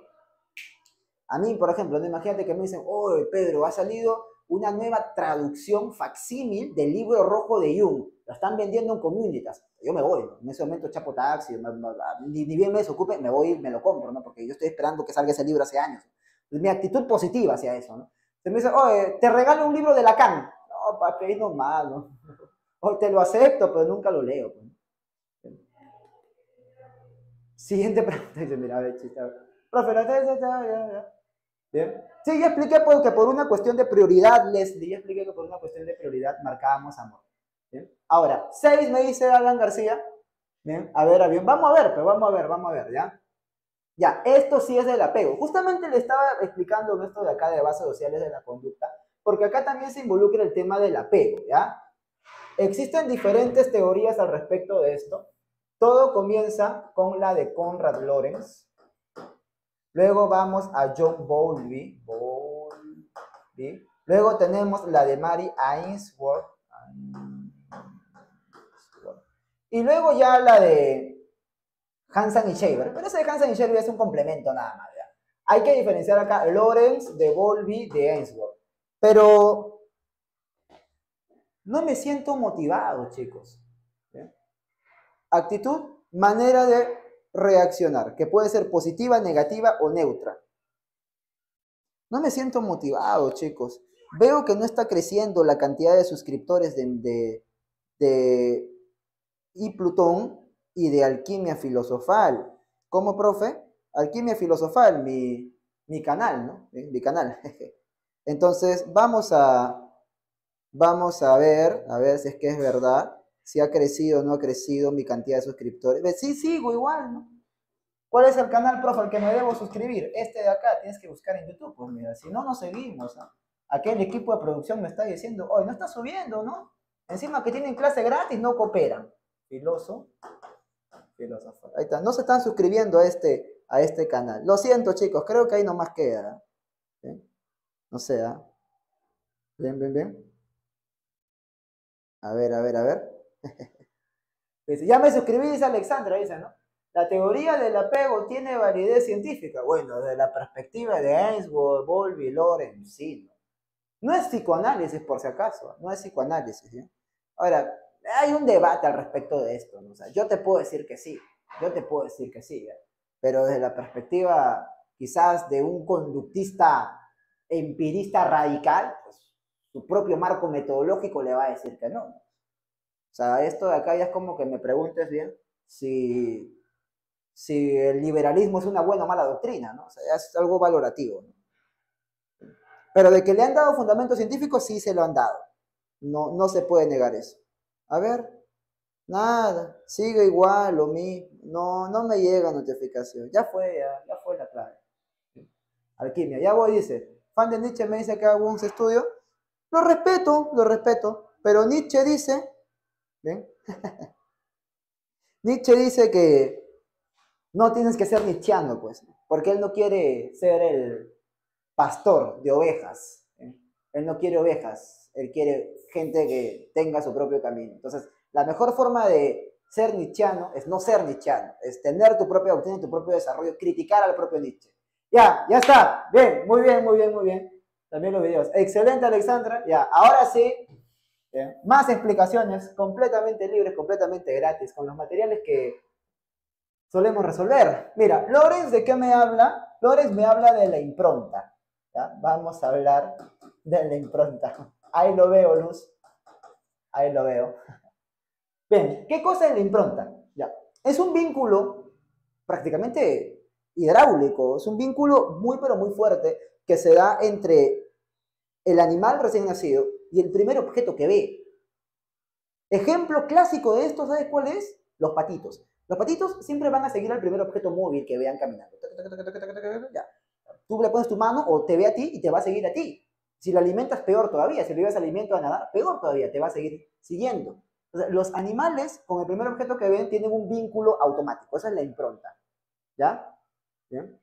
a mí, por ejemplo, ¿no? Imagínate que me dicen, oh, Pedro, ha salido una nueva traducción facsímil del libro rojo de Jung. Lo están vendiendo en Communitas. Yo me voy, ¿no? En ese momento chapo taxi, me, me, ni, ni bien me desocupe, me voy y me lo compro, ¿no? Porque yo estoy esperando que salga ese libro hace años. Entonces, mi actitud positiva hacia eso, ¿no? Se me dice, oye, te regalo un libro de Lacan. No, papi, no mal, ¿no? O te lo acepto, pero nunca lo leo, pues. Siguiente pregunta. Dice, mira, a ver, chiste. Profe, no te... ¿Bien? Sí, ya expliqué porque por una cuestión de prioridad, Leslie, ya expliqué que por una cuestión de prioridad marcábamos amor. ¿Bien? Ahora, seis me dice Alan García. Bien, a ver, bien, vamos a ver, pues vamos a ver, vamos a ver, ¿ya? Ya, esto sí es del apego. Justamente le estaba explicando esto de acá de bases sociales de la conducta, porque acá también se involucra el tema del apego, ¿ya? Existen diferentes teorías al respecto de esto. Todo comienza con la de Conrad Lorenz. Luego vamos a John Bowlby. Bowlby. Luego tenemos la de Mary Ainsworth. Y luego ya la de Hansen y Shaver. Pero ese de Hansen y Shaver es un complemento nada más. ¿Ya? Hay que diferenciar acá Lorenz de Bowlby de Ainsworth. Pero no me siento motivado, chicos. ¿Bien? Actitud, manera de reaccionar, que puede ser positiva, negativa o neutra. No me siento motivado, chicos. Veo que no está creciendo la cantidad de suscriptores de, de, de iPlutón y de Alquimia Filosofal. ¿Cómo, profe? Alquimia Filosofal, mi, mi canal, ¿no? Mi canal. Entonces, vamos a, vamos a ver, a ver si es que es verdad, si ha crecido o no ha crecido mi cantidad de suscriptores. Sí, sigo igual, ¿no? ¿Cuál es el canal, profe, al que me debo suscribir? Este de acá, tienes que buscar en YouTube. Pues mira, si no, no seguimos. ¿No? Aquel equipo de producción me está diciendo, hoy no está subiendo, ¿no? Encima que tienen clase gratis, no cooperan. Filoso, filósofo. Ahí está, no se están suscribiendo a este, a este canal. Lo siento, chicos, creo que ahí nomás queda. ¿Sí? No sé, ¿eh? Bien, bien, bien. A ver, a ver, a ver. Dice, ya me suscribí, dice Alexandra, dice, ¿no? La teoría del apego tiene validez científica. Bueno, desde la perspectiva de Ainsworth, Bowlby, Lorenz, sí. No, no es psicoanálisis, por si acaso. No es psicoanálisis. ¿Sí? Ahora, hay un debate al respecto de esto. ¿no? O sea, yo te puedo decir que sí. Yo te puedo decir que sí. ¿eh? Pero desde la perspectiva, quizás, de un conductista empirista radical, pues, su propio marco metodológico le va a decir que no. O sea, esto de acá ya es como que me preguntes bien si, si el liberalismo es una buena o mala doctrina, ¿no? O sea, ya es algo valorativo, ¿no? Pero de que le han dado fundamentos científicos, sí se lo han dado. No, no se puede negar eso. A ver, nada, sigue igual, lo mismo. No, no me llega notificación. Ya fue, ya, ya fue la clave. Alquimia, ya voy, dice. Fan de Nietzsche me dice que hago un estudio. Lo respeto, lo respeto. Pero Nietzsche dice, ¿ven? Nietzsche dice que no tienes que ser nietzscheano, pues, porque él no quiere ser el pastor de ovejas. ¿eh? Él no quiere ovejas, él quiere gente que tenga su propio camino. Entonces, la mejor forma de ser nietzscheano es no ser nietzscheano, es tener tu propia doctrina, tu propio desarrollo, criticar al propio Nietzsche. Ya, ya está. Bien, muy bien, muy bien, muy bien. También los videos. Excelente, Alexandra. Ya, ahora sí. Bien. Más explicaciones completamente libres, completamente gratis, con los materiales que solemos resolver. Mira, Lorenz, ¿de qué me habla? Lorenz me habla de la impronta. ¿ya? Vamos a hablar de la impronta. Ahí lo veo, Luz. Ahí lo veo. Bien, ¿qué cosa es la impronta? Ya. Es un vínculo prácticamente hidráulico. Es un vínculo muy, pero muy fuerte que se da entre el animal recién nacido y el primer objeto que ve. Ejemplo clásico de esto, ¿sabes cuál es? Los patitos. Los patitos siempre van a seguir al primer objeto móvil que vean caminando. Ya. Tú le pones tu mano o te ve a ti y te va a seguir a ti. Si lo alimentas, peor todavía. Si le llevas alimento a nadar, peor todavía, te va a seguir siguiendo. O sea, los animales con el primer objeto que ven tienen un vínculo automático. Esa es la impronta. ¿Ya? ¿Bien?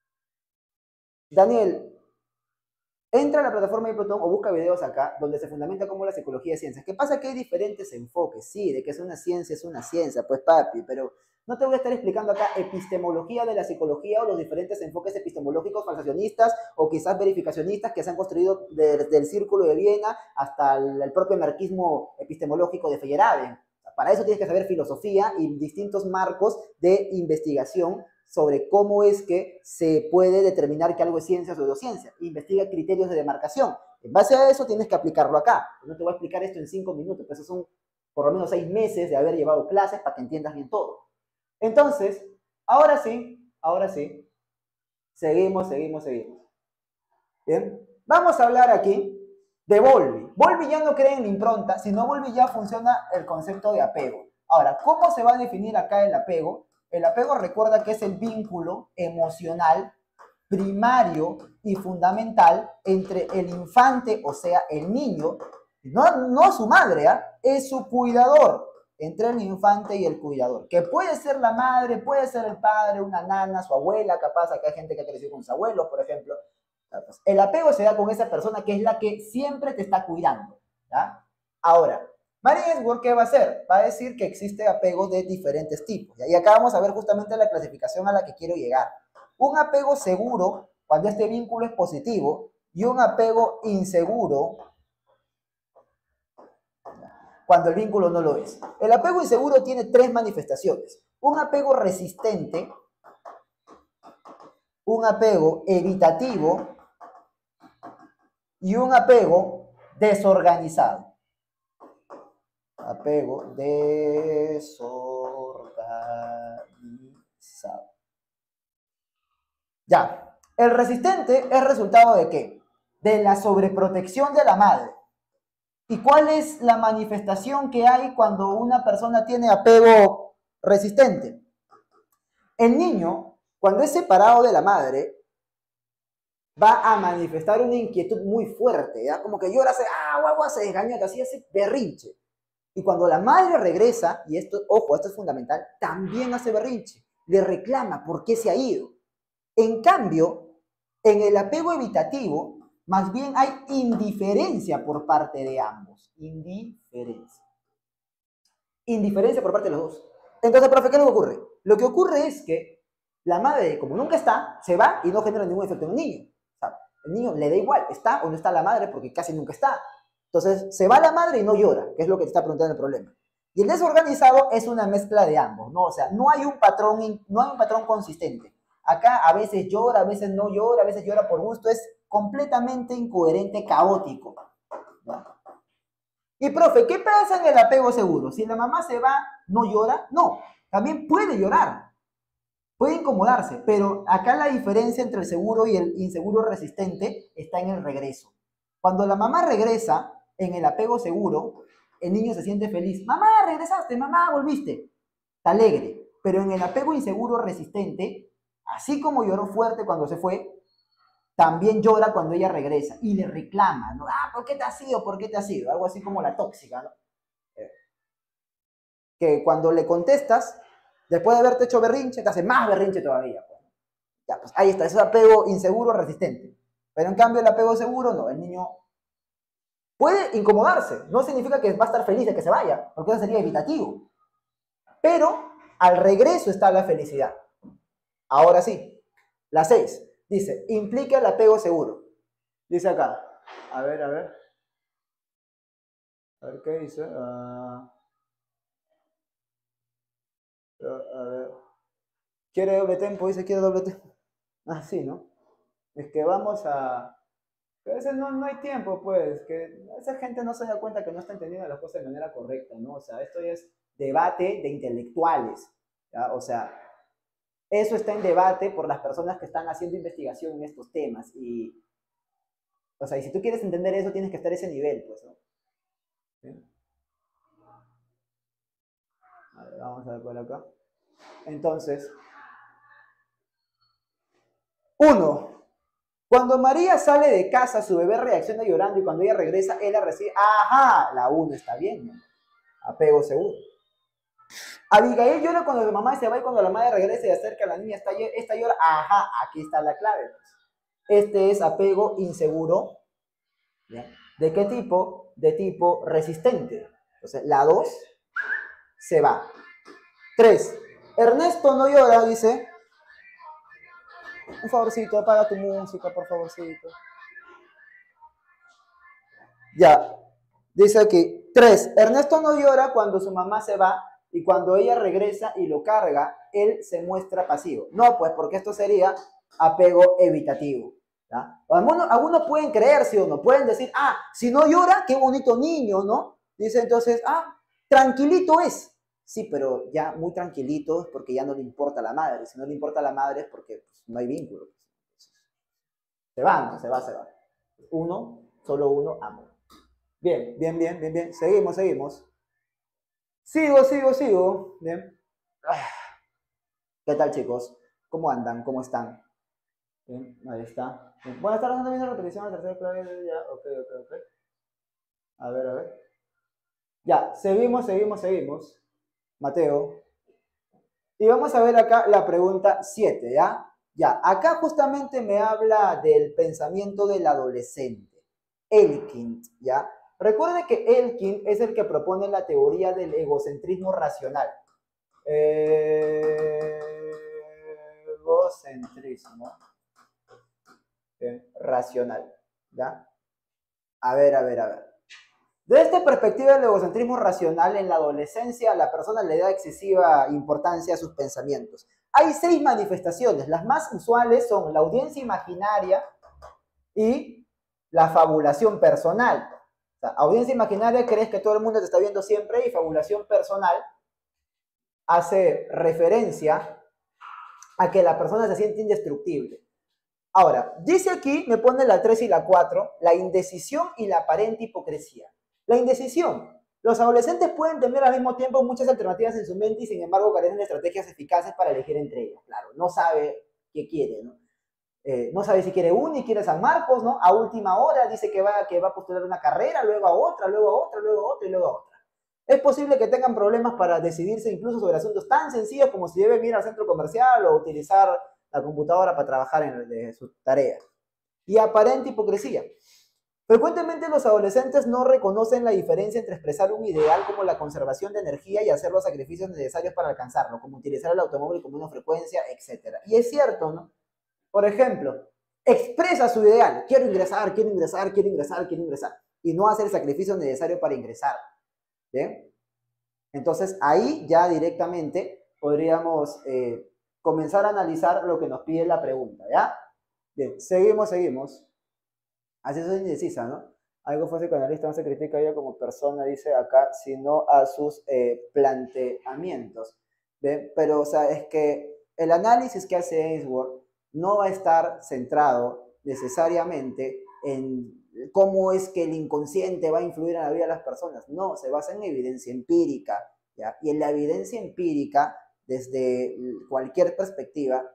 Daniel, entra a la plataforma de Plutón o busca videos acá donde se fundamenta cómo la psicología es ciencia. ¿Qué pasa? Que hay diferentes enfoques. Sí, de que es una ciencia, es una ciencia, pues papi, pero no te voy a estar explicando acá epistemología de la psicología o los diferentes enfoques epistemológicos falsacionistas o quizás verificacionistas que se han construido desde el Círculo de Viena hasta el, el propio anarquismo epistemológico de Feyerabend. Para eso tienes que saber filosofía y distintos marcos de investigación sobre cómo es que se puede determinar que algo es ciencia o pseudociencia. Investiga criterios de demarcación. En base a eso tienes que aplicarlo acá. No te voy a explicar esto en cinco minutos, pero esos son por lo menos seis meses de haber llevado clases para que entiendas bien todo. Entonces, ahora sí, ahora sí, seguimos, seguimos, seguimos. Bien, vamos a hablar aquí de Bowlby. Bowlby ya no cree en la impronta, sino Bowlby ya funciona el concepto de apego. Ahora, ¿cómo se va a definir acá el apego? El apego, recuerda que es el vínculo emocional primario y fundamental entre el infante, o sea, el niño, no, no su madre, ¿eh? Es su cuidador, entre el infante y el cuidador, que puede ser la madre, puede ser el padre, una nana, su abuela, capaz, acá hay gente que ha crecido con sus abuelos, por ejemplo. El apego se da con esa persona que es la que siempre te está cuidando, ¿ya? Ahora, Mary-Ainsworth, ¿qué va a hacer? Va a decir que existe apego de diferentes tipos, ¿ya? Y acá vamos a ver justamente la clasificación a la que quiero llegar. Un apego seguro, cuando este vínculo es positivo, y un apego inseguro, cuando el vínculo no lo es. El apego inseguro tiene tres manifestaciones. Un apego resistente, un apego evitativo y un apego desorganizado. Apego desorganizado. Ya, el resistente es resultado de ¿qué? De la sobreprotección de la madre. ¿Y cuál es la manifestación que hay cuando una persona tiene apego resistente? El niño, cuando es separado de la madre, va a manifestar una inquietud muy fuerte, ¿ya? Como que llora, hace, ah, guagua, se desgañota, así hace berrinche. Y cuando la madre regresa, y esto, ojo, esto es fundamental, también hace berrinche, le reclama por qué se ha ido. En cambio, en el apego evitativo, más bien hay indiferencia por parte de ambos. Indiferencia. Indiferencia por parte de los dos. Entonces, profe, ¿qué es lo que ocurre? Lo que ocurre es que la madre, como nunca está, se va y no genera ningún efecto en el niño. O sea, el niño le da igual, está o no está la madre porque casi nunca está. Entonces, se va la madre y no llora, que es lo que te está preguntando el problema. Y el desorganizado es una mezcla de ambos, ¿no? O sea, no hay un patrón, no hay un patrón consistente. Acá a veces llora, a veces no llora, a veces llora por gusto, es completamente incoherente, caótico, ¿no? Y profe, ¿qué pasa en el apego seguro? Si la mamá se va, ¿no llora? No, también puede llorar, puede incomodarse, pero acá la diferencia entre el seguro y el inseguro resistente está en el regreso. Cuando la mamá regresa en el apego seguro, el niño se siente feliz. Mamá, regresaste, mamá, volviste. Está alegre. Pero en el apego inseguro resistente, así como lloró fuerte cuando se fue, también llora cuando ella regresa y le reclama, ¿no? Ah, ¿por qué te has ido? ¿Por qué te has ido? Algo así como la tóxica, ¿no? Eh, que cuando le contestas, después de haberte hecho berrinche, te hace más berrinche todavía. Pues. Ya, pues ahí está, ese es apego inseguro resistente. Pero en cambio el apego seguro, no, el niño puede incomodarse, no significa que va a estar feliz de que se vaya, porque eso sería evitativo. Pero al regreso está la felicidad. Ahora sí, la seis. Dice, implica el apego seguro. Dice acá, a ver, a ver. A ver qué dice. Uh, a ver. ¿Quiere doble tempo? Dice, ¿quiere doble tempo? Ah, sí, ¿no? Es que vamos a... A veces no, no hay tiempo, pues. Que esa gente no se da cuenta que no está entendiendo las cosas de manera correcta, ¿no? O sea, esto ya es debate de intelectuales, ¿ya? O sea, eso está en debate por las personas que están haciendo investigación en estos temas. Y, o sea, y si tú quieres entender eso, tienes que estar a ese nivel, pues, ¿no? ¿Sí? A ver, vamos a ver por acá. Entonces, uno, cuando María sale de casa, su bebé reacciona llorando y cuando ella regresa, él la recibe. Ajá, la uno está bien, ¿no? Apego seguro. Abigail llora cuando su mamá se va y cuando la madre regresa y acerca a la niña, esta, esta llora. Ajá, aquí está la clave. Este es apego inseguro. ¿Ya? ¿De qué tipo? De tipo resistente. Entonces, la dos se va. tres. Ernesto no llora, dice. Un favorcito, apaga tu música, por favorcito. Ya, dice aquí. tres. Ernesto no llora cuando su mamá se va y cuando ella regresa y lo carga, él se muestra pasivo. No, pues porque esto sería apego evitativo. ¿Ya? Algunos, algunos pueden creerse o no, pueden decir, ah, si no llora, qué bonito niño, ¿no? Dice entonces, ah, tranquilito es. Sí, pero ya muy tranquilito es porque ya no le importa a la madre. Si no le importa a la madre es porque pues, no hay vínculo. Se va, ¿no? Se va, se va. Uno, solo uno, amor. Bien, bien, bien, bien, bien. Seguimos, seguimos. Sigo, sigo, sigo. Bien. ¿Qué tal, chicos? ¿Cómo andan? ¿Cómo están? Bien, ahí está. Bien. Buenas tardes, ¿no viene la repetición de la tercera clave? Ya, ok, ok, ok. A ver, a ver. Ya, seguimos, seguimos, seguimos. Mateo. Y vamos a ver acá la pregunta siete, ¿ya? Ya, acá justamente me habla del pensamiento del adolescente. Elkind, ¿ya? Recuerde que Elkind es el que propone la teoría del egocentrismo racional. Egocentrismo eh, racional, ¿ya? A ver, a ver, a ver. Desde esta perspectiva del egocentrismo racional, en la adolescencia la persona le da excesiva importancia a sus pensamientos. Hay seis manifestaciones. Las más usuales son la audiencia imaginaria y la fabulación personal. O sea, audiencia imaginaria, crees que todo el mundo te está viendo siempre, y fabulación personal hace referencia a que la persona se siente indestructible. Ahora, dice aquí, me pone la tres y la cuatro, la indecisión y la aparente hipocresía. La indecisión. Los adolescentes pueden tener al mismo tiempo muchas alternativas en su mente y sin embargo carecen de estrategias eficaces para elegir entre ellas. Claro, no sabe qué quiere, ¿no? Eh, no sabe si quiere una y quiere San Marcos, ¿no? A última hora dice que va, que va a postular una carrera, luego a otra, luego a otra, luego a otra y luego a otra. Es posible que tengan problemas para decidirse incluso sobre asuntos tan sencillos como si deben ir al centro comercial o utilizar la computadora para trabajar en, en sus tareas. Y aparente hipocresía. Frecuentemente los adolescentes no reconocen la diferencia entre expresar un ideal como la conservación de energía y hacer los sacrificios necesarios para alcanzarlo, como utilizar el automóvil con menos frecuencia, etcétera. Y es cierto, ¿no? Por ejemplo, expresa su ideal. Quiero ingresar, quiero ingresar, quiero ingresar, quiero ingresar. Y no hacer el sacrificio necesario para ingresar. ¿Bien? Entonces ahí ya directamente podríamos eh, comenzar a analizar lo que nos pide la pregunta, ¿ya? Bien, seguimos, seguimos. Así es indecisa, ¿no? Algo fue psicoanalista, no se critica a ella como persona, dice acá, sino a sus eh, planteamientos. ¿Ve? Pero, o sea, es que el análisis que hace Ainsworth no va a estar centrado necesariamente en cómo es que el inconsciente va a influir en la vida de las personas. No, se basa en evidencia empírica, ¿ya? Y en la evidencia empírica, desde cualquier perspectiva,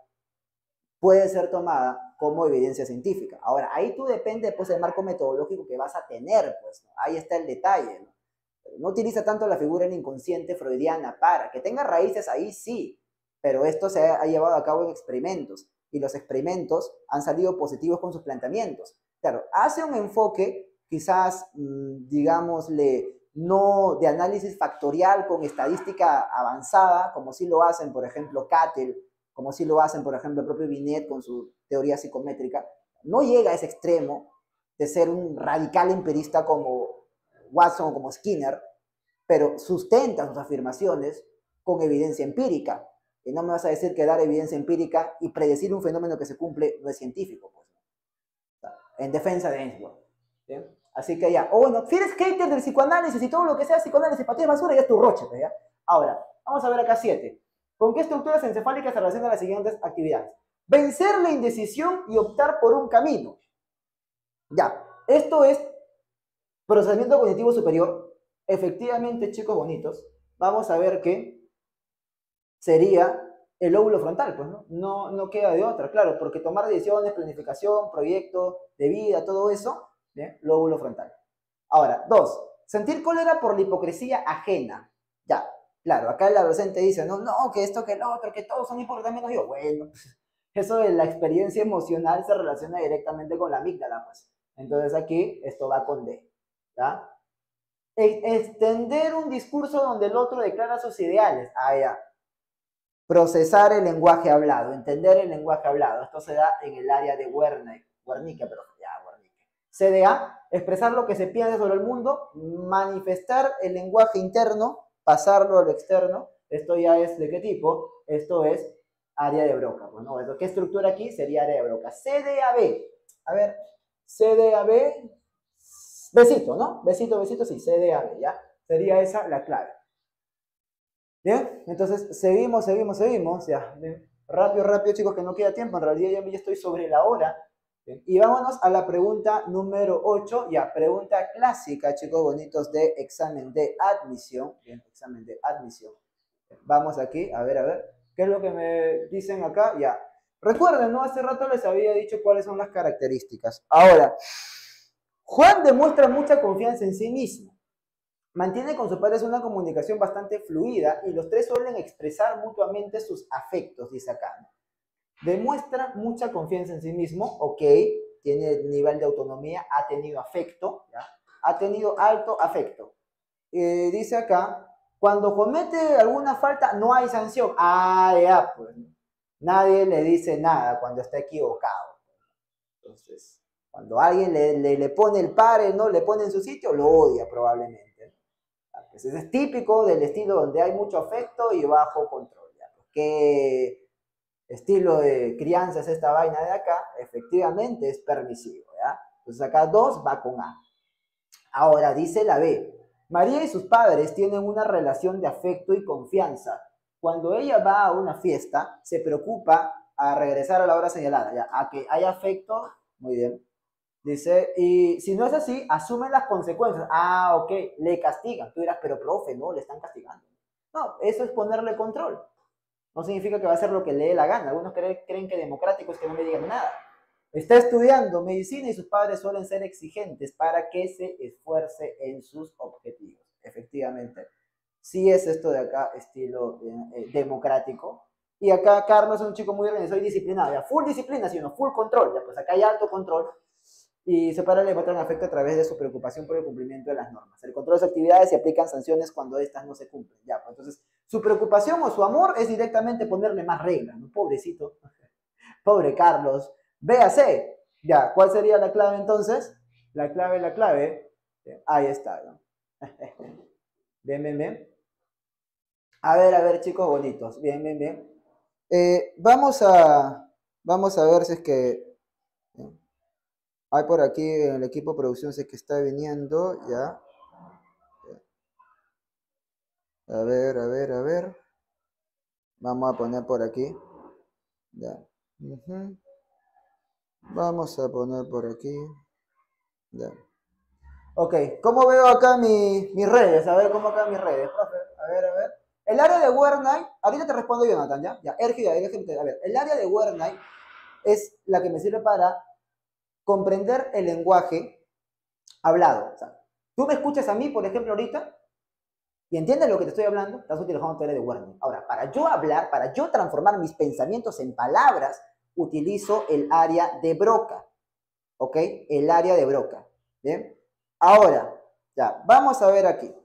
puede ser tomada como evidencia científica. Ahora, ahí tú depende pues del marco metodológico que vas a tener, pues, ¿no? Ahí está el detalle, ¿no? No utiliza tanto la figura del inconsciente freudiana para que tenga raíces ahí, sí, pero esto se ha, ha llevado a cabo en experimentos y los experimentos han salido positivos con sus planteamientos. Claro, hace un enfoque quizás, mmm, digámosle, no de análisis factorial con estadística avanzada, como sí lo hacen, por ejemplo, Cattell, como sí lo hacen, por ejemplo, el propio Binet con su teoría psicométrica. No llega a ese extremo de ser un radical empirista como Watson o como Skinner, pero sustenta sus afirmaciones con evidencia empírica. Y no me vas a decir que dar evidencia empírica y predecir un fenómeno que se cumple no es científico, pues. O sea, en defensa de Ainsworth. ¿Sí? Así que ya, o bueno, si eres hater del psicoanálisis y todo lo que sea psicoanálisis para ti es basura, ya es tu roche, ¿ya? Ahora, vamos a ver acá siete. ¿Con qué estructuras encefálicas se relacionan las siguientes actividades? Vencer la indecisión y optar por un camino. Ya, esto es procesamiento cognitivo superior. Efectivamente, chicos bonitos, vamos a ver que sería el lóbulo frontal, pues, ¿no? No, no queda de otra, claro, porque tomar decisiones, planificación, proyecto de vida, todo eso, ¿bien? Lóbulo frontal. Ahora, dos, sentir cólera por la hipocresía ajena. Ya, claro, acá el adolescente dice, no, no, que esto, que el otro, que todos son hipócritas menos yo. Bueno, eso de la experiencia emocional se relaciona directamente con la amígdala, pues. Entonces aquí esto va con D, ¿ya? Extender un discurso donde el otro declara sus ideales. Ah, ya. Procesar el lenguaje hablado, entender el lenguaje hablado. Esto se da en el área de Wernicke, Wernicke, pero ya, Wernicke. C D A, expresar lo que se piensa sobre el mundo, manifestar el lenguaje interno, pasarlo a lo externo. Esto ya es ¿de qué tipo? Esto es área de Broca. Bueno, ¿qué estructura aquí? Sería área de Broca. C D A B. A ver, C D A B, besito, ¿no? Besito, besito, sí, C D A B, ¿ya? Sería esa la clave. Bien, entonces seguimos, seguimos, seguimos, ya. Bien. Rápido, rápido, chicos, que no queda tiempo. En realidad ya estoy sobre la hora. Bien. Y vámonos a la pregunta número ocho, ya, pregunta clásica, chicos bonitos, de examen de admisión. Bien, examen de admisión. Vamos aquí, a ver, a ver, ¿qué es lo que me dicen acá? Ya, recuerden, ¿no? Hace rato les había dicho cuáles son las características. Ahora, Juan demuestra mucha confianza en sí mismo. Mantiene con sus padres una comunicación bastante fluida y los tres suelen expresar mutuamente sus afectos, dice acá. Demuestra mucha confianza en sí mismo, ok, tiene nivel de autonomía, ha tenido afecto, ¿ya? Ha tenido alto afecto. Eh, dice acá, cuando comete alguna falta no hay sanción. Ah, ya, pues nadie le dice nada cuando está equivocado. Entonces, cuando alguien le, le, le pone el pare, ¿no? Le pone en su sitio, lo odia probablemente. Pues es típico del estilo donde hay mucho afecto y bajo control. ¿Ya? ¿Qué estilo de crianza es esta vaina de acá? Efectivamente es permisivo. ¿Ya? Entonces acá dos va con A. Ahora dice la B. María y sus padres tienen una relación de afecto y confianza. Cuando ella va a una fiesta, se preocupa a regresar a la hora señalada, ¿ya? A que haya afecto, muy bien. Dice, y si no es así, asumen las consecuencias. Ah, ok, le castigan. Tú dirás, pero profe, no, le están castigando. No, eso es ponerle control. No significa que va a hacer lo que le dé la gana. Algunos creen, creen que democrático es que no me digan nada. Está estudiando medicina y sus padres suelen ser exigentes para que se esfuerce en sus objetivos. Efectivamente, sí es esto de acá estilo eh, democrático. Y acá Carlos es un chico muy organizado y disciplinado. Ya, full disciplina, sino full control. Ya, pues acá hay alto control. Y se para le muestran afecto a través de su preocupación por el cumplimiento de las normas. El control de sus actividades y aplican sanciones cuando estas no se cumplen. Ya, pues entonces, su preocupación o su amor es directamente ponerle más reglas, ¿no? Pobrecito. Pobre Carlos. Véase. Ya, ¿cuál sería la clave entonces? La clave, la clave. Ahí está, ¿no? Bien, bien, bien. A ver, a ver, chicos bonitos. Bien, bien, bien. Eh, vamos a, vamos a ver si es que hay por aquí en el equipo de producción, sé que está viniendo, ya. A ver, a ver, a ver. Vamos a poner por aquí. Ya. Uh-huh. Vamos a poner por aquí. Ya. Ok, ¿cómo veo acá mi, mis redes? A ver, ¿cómo acá mis redes, profe? A ver, a ver. El área de Wernite, ahorita te respondo Jonathan, ¿ya? Ya, Ergio, ya, a ver, el área de Wernite es la que me sirve para comprender el lenguaje hablado. O sea, tú me escuchas a mí, por ejemplo, ahorita, y entiendes lo que te estoy hablando, estás utilizando tu área de Wernite. Ahora, para yo hablar, para yo transformar mis pensamientos en palabras, utilizo el área de Broca, ¿ok? El área de Broca, ¿bien? Ahora, ya, vamos a ver aquí.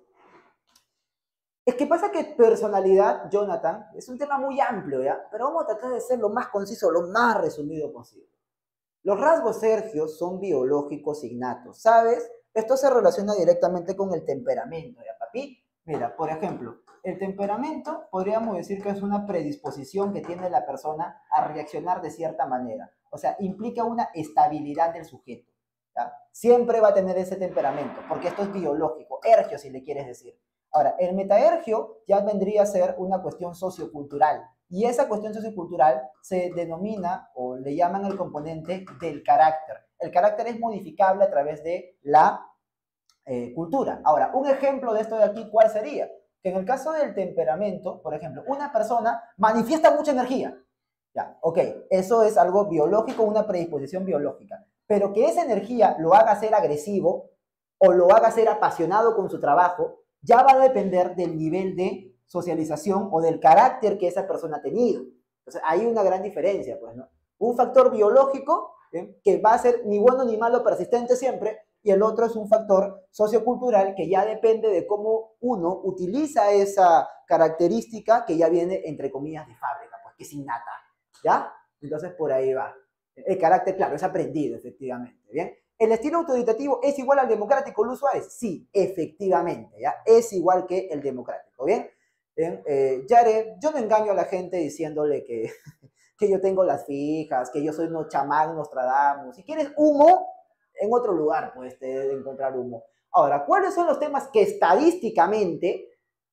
Es que pasa que personalidad, Jonathan, es un tema muy amplio, ¿ya? Pero vamos a tratar de ser lo más conciso, lo más resumido posible. Los rasgos Sergio son biológicos innatos, ¿sabes? Esto se relaciona directamente con el temperamento, ¿ya, papi? Mira, por ejemplo, el temperamento podríamos decir que es una predisposición que tiene la persona a reaccionar de cierta manera. O sea, implica una estabilidad del sujeto, ¿ya? Siempre va a tener ese temperamento, porque esto es biológico, ergio si le quieres decir. Ahora, el metaergio ya vendría a ser una cuestión sociocultural, y esa cuestión sociocultural se denomina o le llaman el componente del carácter. El carácter es modificable a través de la eh, cultura. Ahora, un ejemplo de esto de aquí, ¿cuál sería? Que en el caso del temperamento, por ejemplo, una persona manifiesta mucha energía. Ya, ok, eso es algo biológico, una predisposición biológica. Pero que esa energía lo haga ser agresivo o lo haga ser apasionado con su trabajo, ya va a depender del nivel de socialización o del carácter que esa persona ha tenido. Entonces, hay una gran diferencia, pues, ¿no? Un factor biológico, ¿eh? que va a ser ni bueno ni malo, persistente siempre, y el otro es un factor sociocultural que ya depende de cómo uno utiliza esa característica que ya viene, entre comillas, de fábrica, pues, que es innata, ¿ya? Entonces, por ahí va. El carácter, claro, es aprendido, efectivamente, ¿bien? ¿El estilo autoritativo es igual al democrático, Luis Suárez? Sí, efectivamente, ¿ya? Es igual que el democrático, ¿bien? ¿Bien? Eh, Yare, yo no engaño a la gente diciéndole que, que yo tengo las fijas, que yo soy no chamán, Nostradamus. Si quieres humo, en otro lugar puedes encontrar humo. Ahora, ¿cuáles son los temas que estadísticamente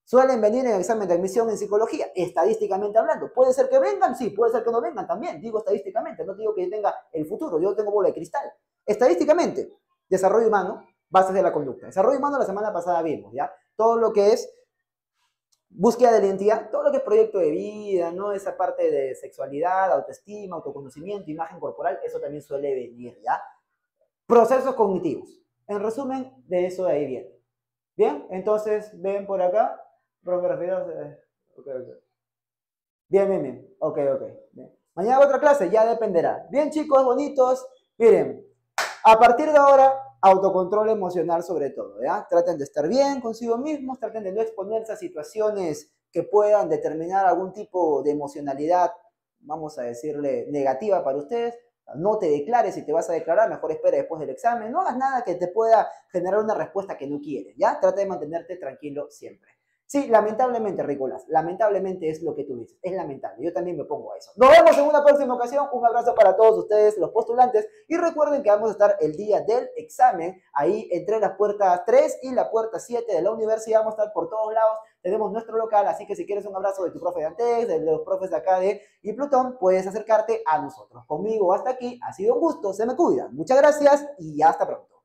suelen venir en el examen de admisión en psicología, estadísticamente hablando. Puede ser que vengan, sí, puede ser que no vengan también, digo estadísticamente, no digo que tenga el futuro, yo tengo bola de cristal. Estadísticamente, desarrollo humano, bases de la conducta. Desarrollo humano la semana pasada vimos, ¿ya? Todo lo que es búsqueda de la identidad, todo lo que es proyecto de vida, ¿no? Esa parte de sexualidad, autoestima, autoconocimiento, imagen corporal, eso también suele venir, ¿ya? Procesos cognitivos. En resumen, de eso de ahí viene. Bien, entonces, ven por acá. Profe, referidos. Eh, ok, ok. Bien, bien, bien. Ok, ok. Bien. Mañana otra clase, ya dependerá. Bien, chicos, bonitos. Miren, a partir de ahora, autocontrol emocional sobre todo, ¿ya? Traten de estar bien consigo mismos, traten de no exponerse a situaciones que puedan determinar algún tipo de emocionalidad, vamos a decirle, negativa para ustedes. No te declares, si te vas a declarar, mejor espera después del examen. No hagas nada que te pueda generar una respuesta que no quieres, ¿ya? Trata de mantenerte tranquilo siempre. Sí, lamentablemente, Ricolás, lamentablemente es lo que tú dices, es lamentable, yo también me pongo a eso. Nos vemos en una próxima ocasión, un abrazo para todos ustedes, los postulantes, y recuerden que vamos a estar el día del examen, ahí entre las puertas tres y la puerta siete de la universidad, vamos a estar por todos lados, tenemos nuestro local, así que si quieres un abrazo de tu profe de Antex, de los profes de acá de y Plutón, puedes acercarte a nosotros. Conmigo hasta aquí, ha sido un gusto, se me cuidan, muchas gracias y hasta pronto.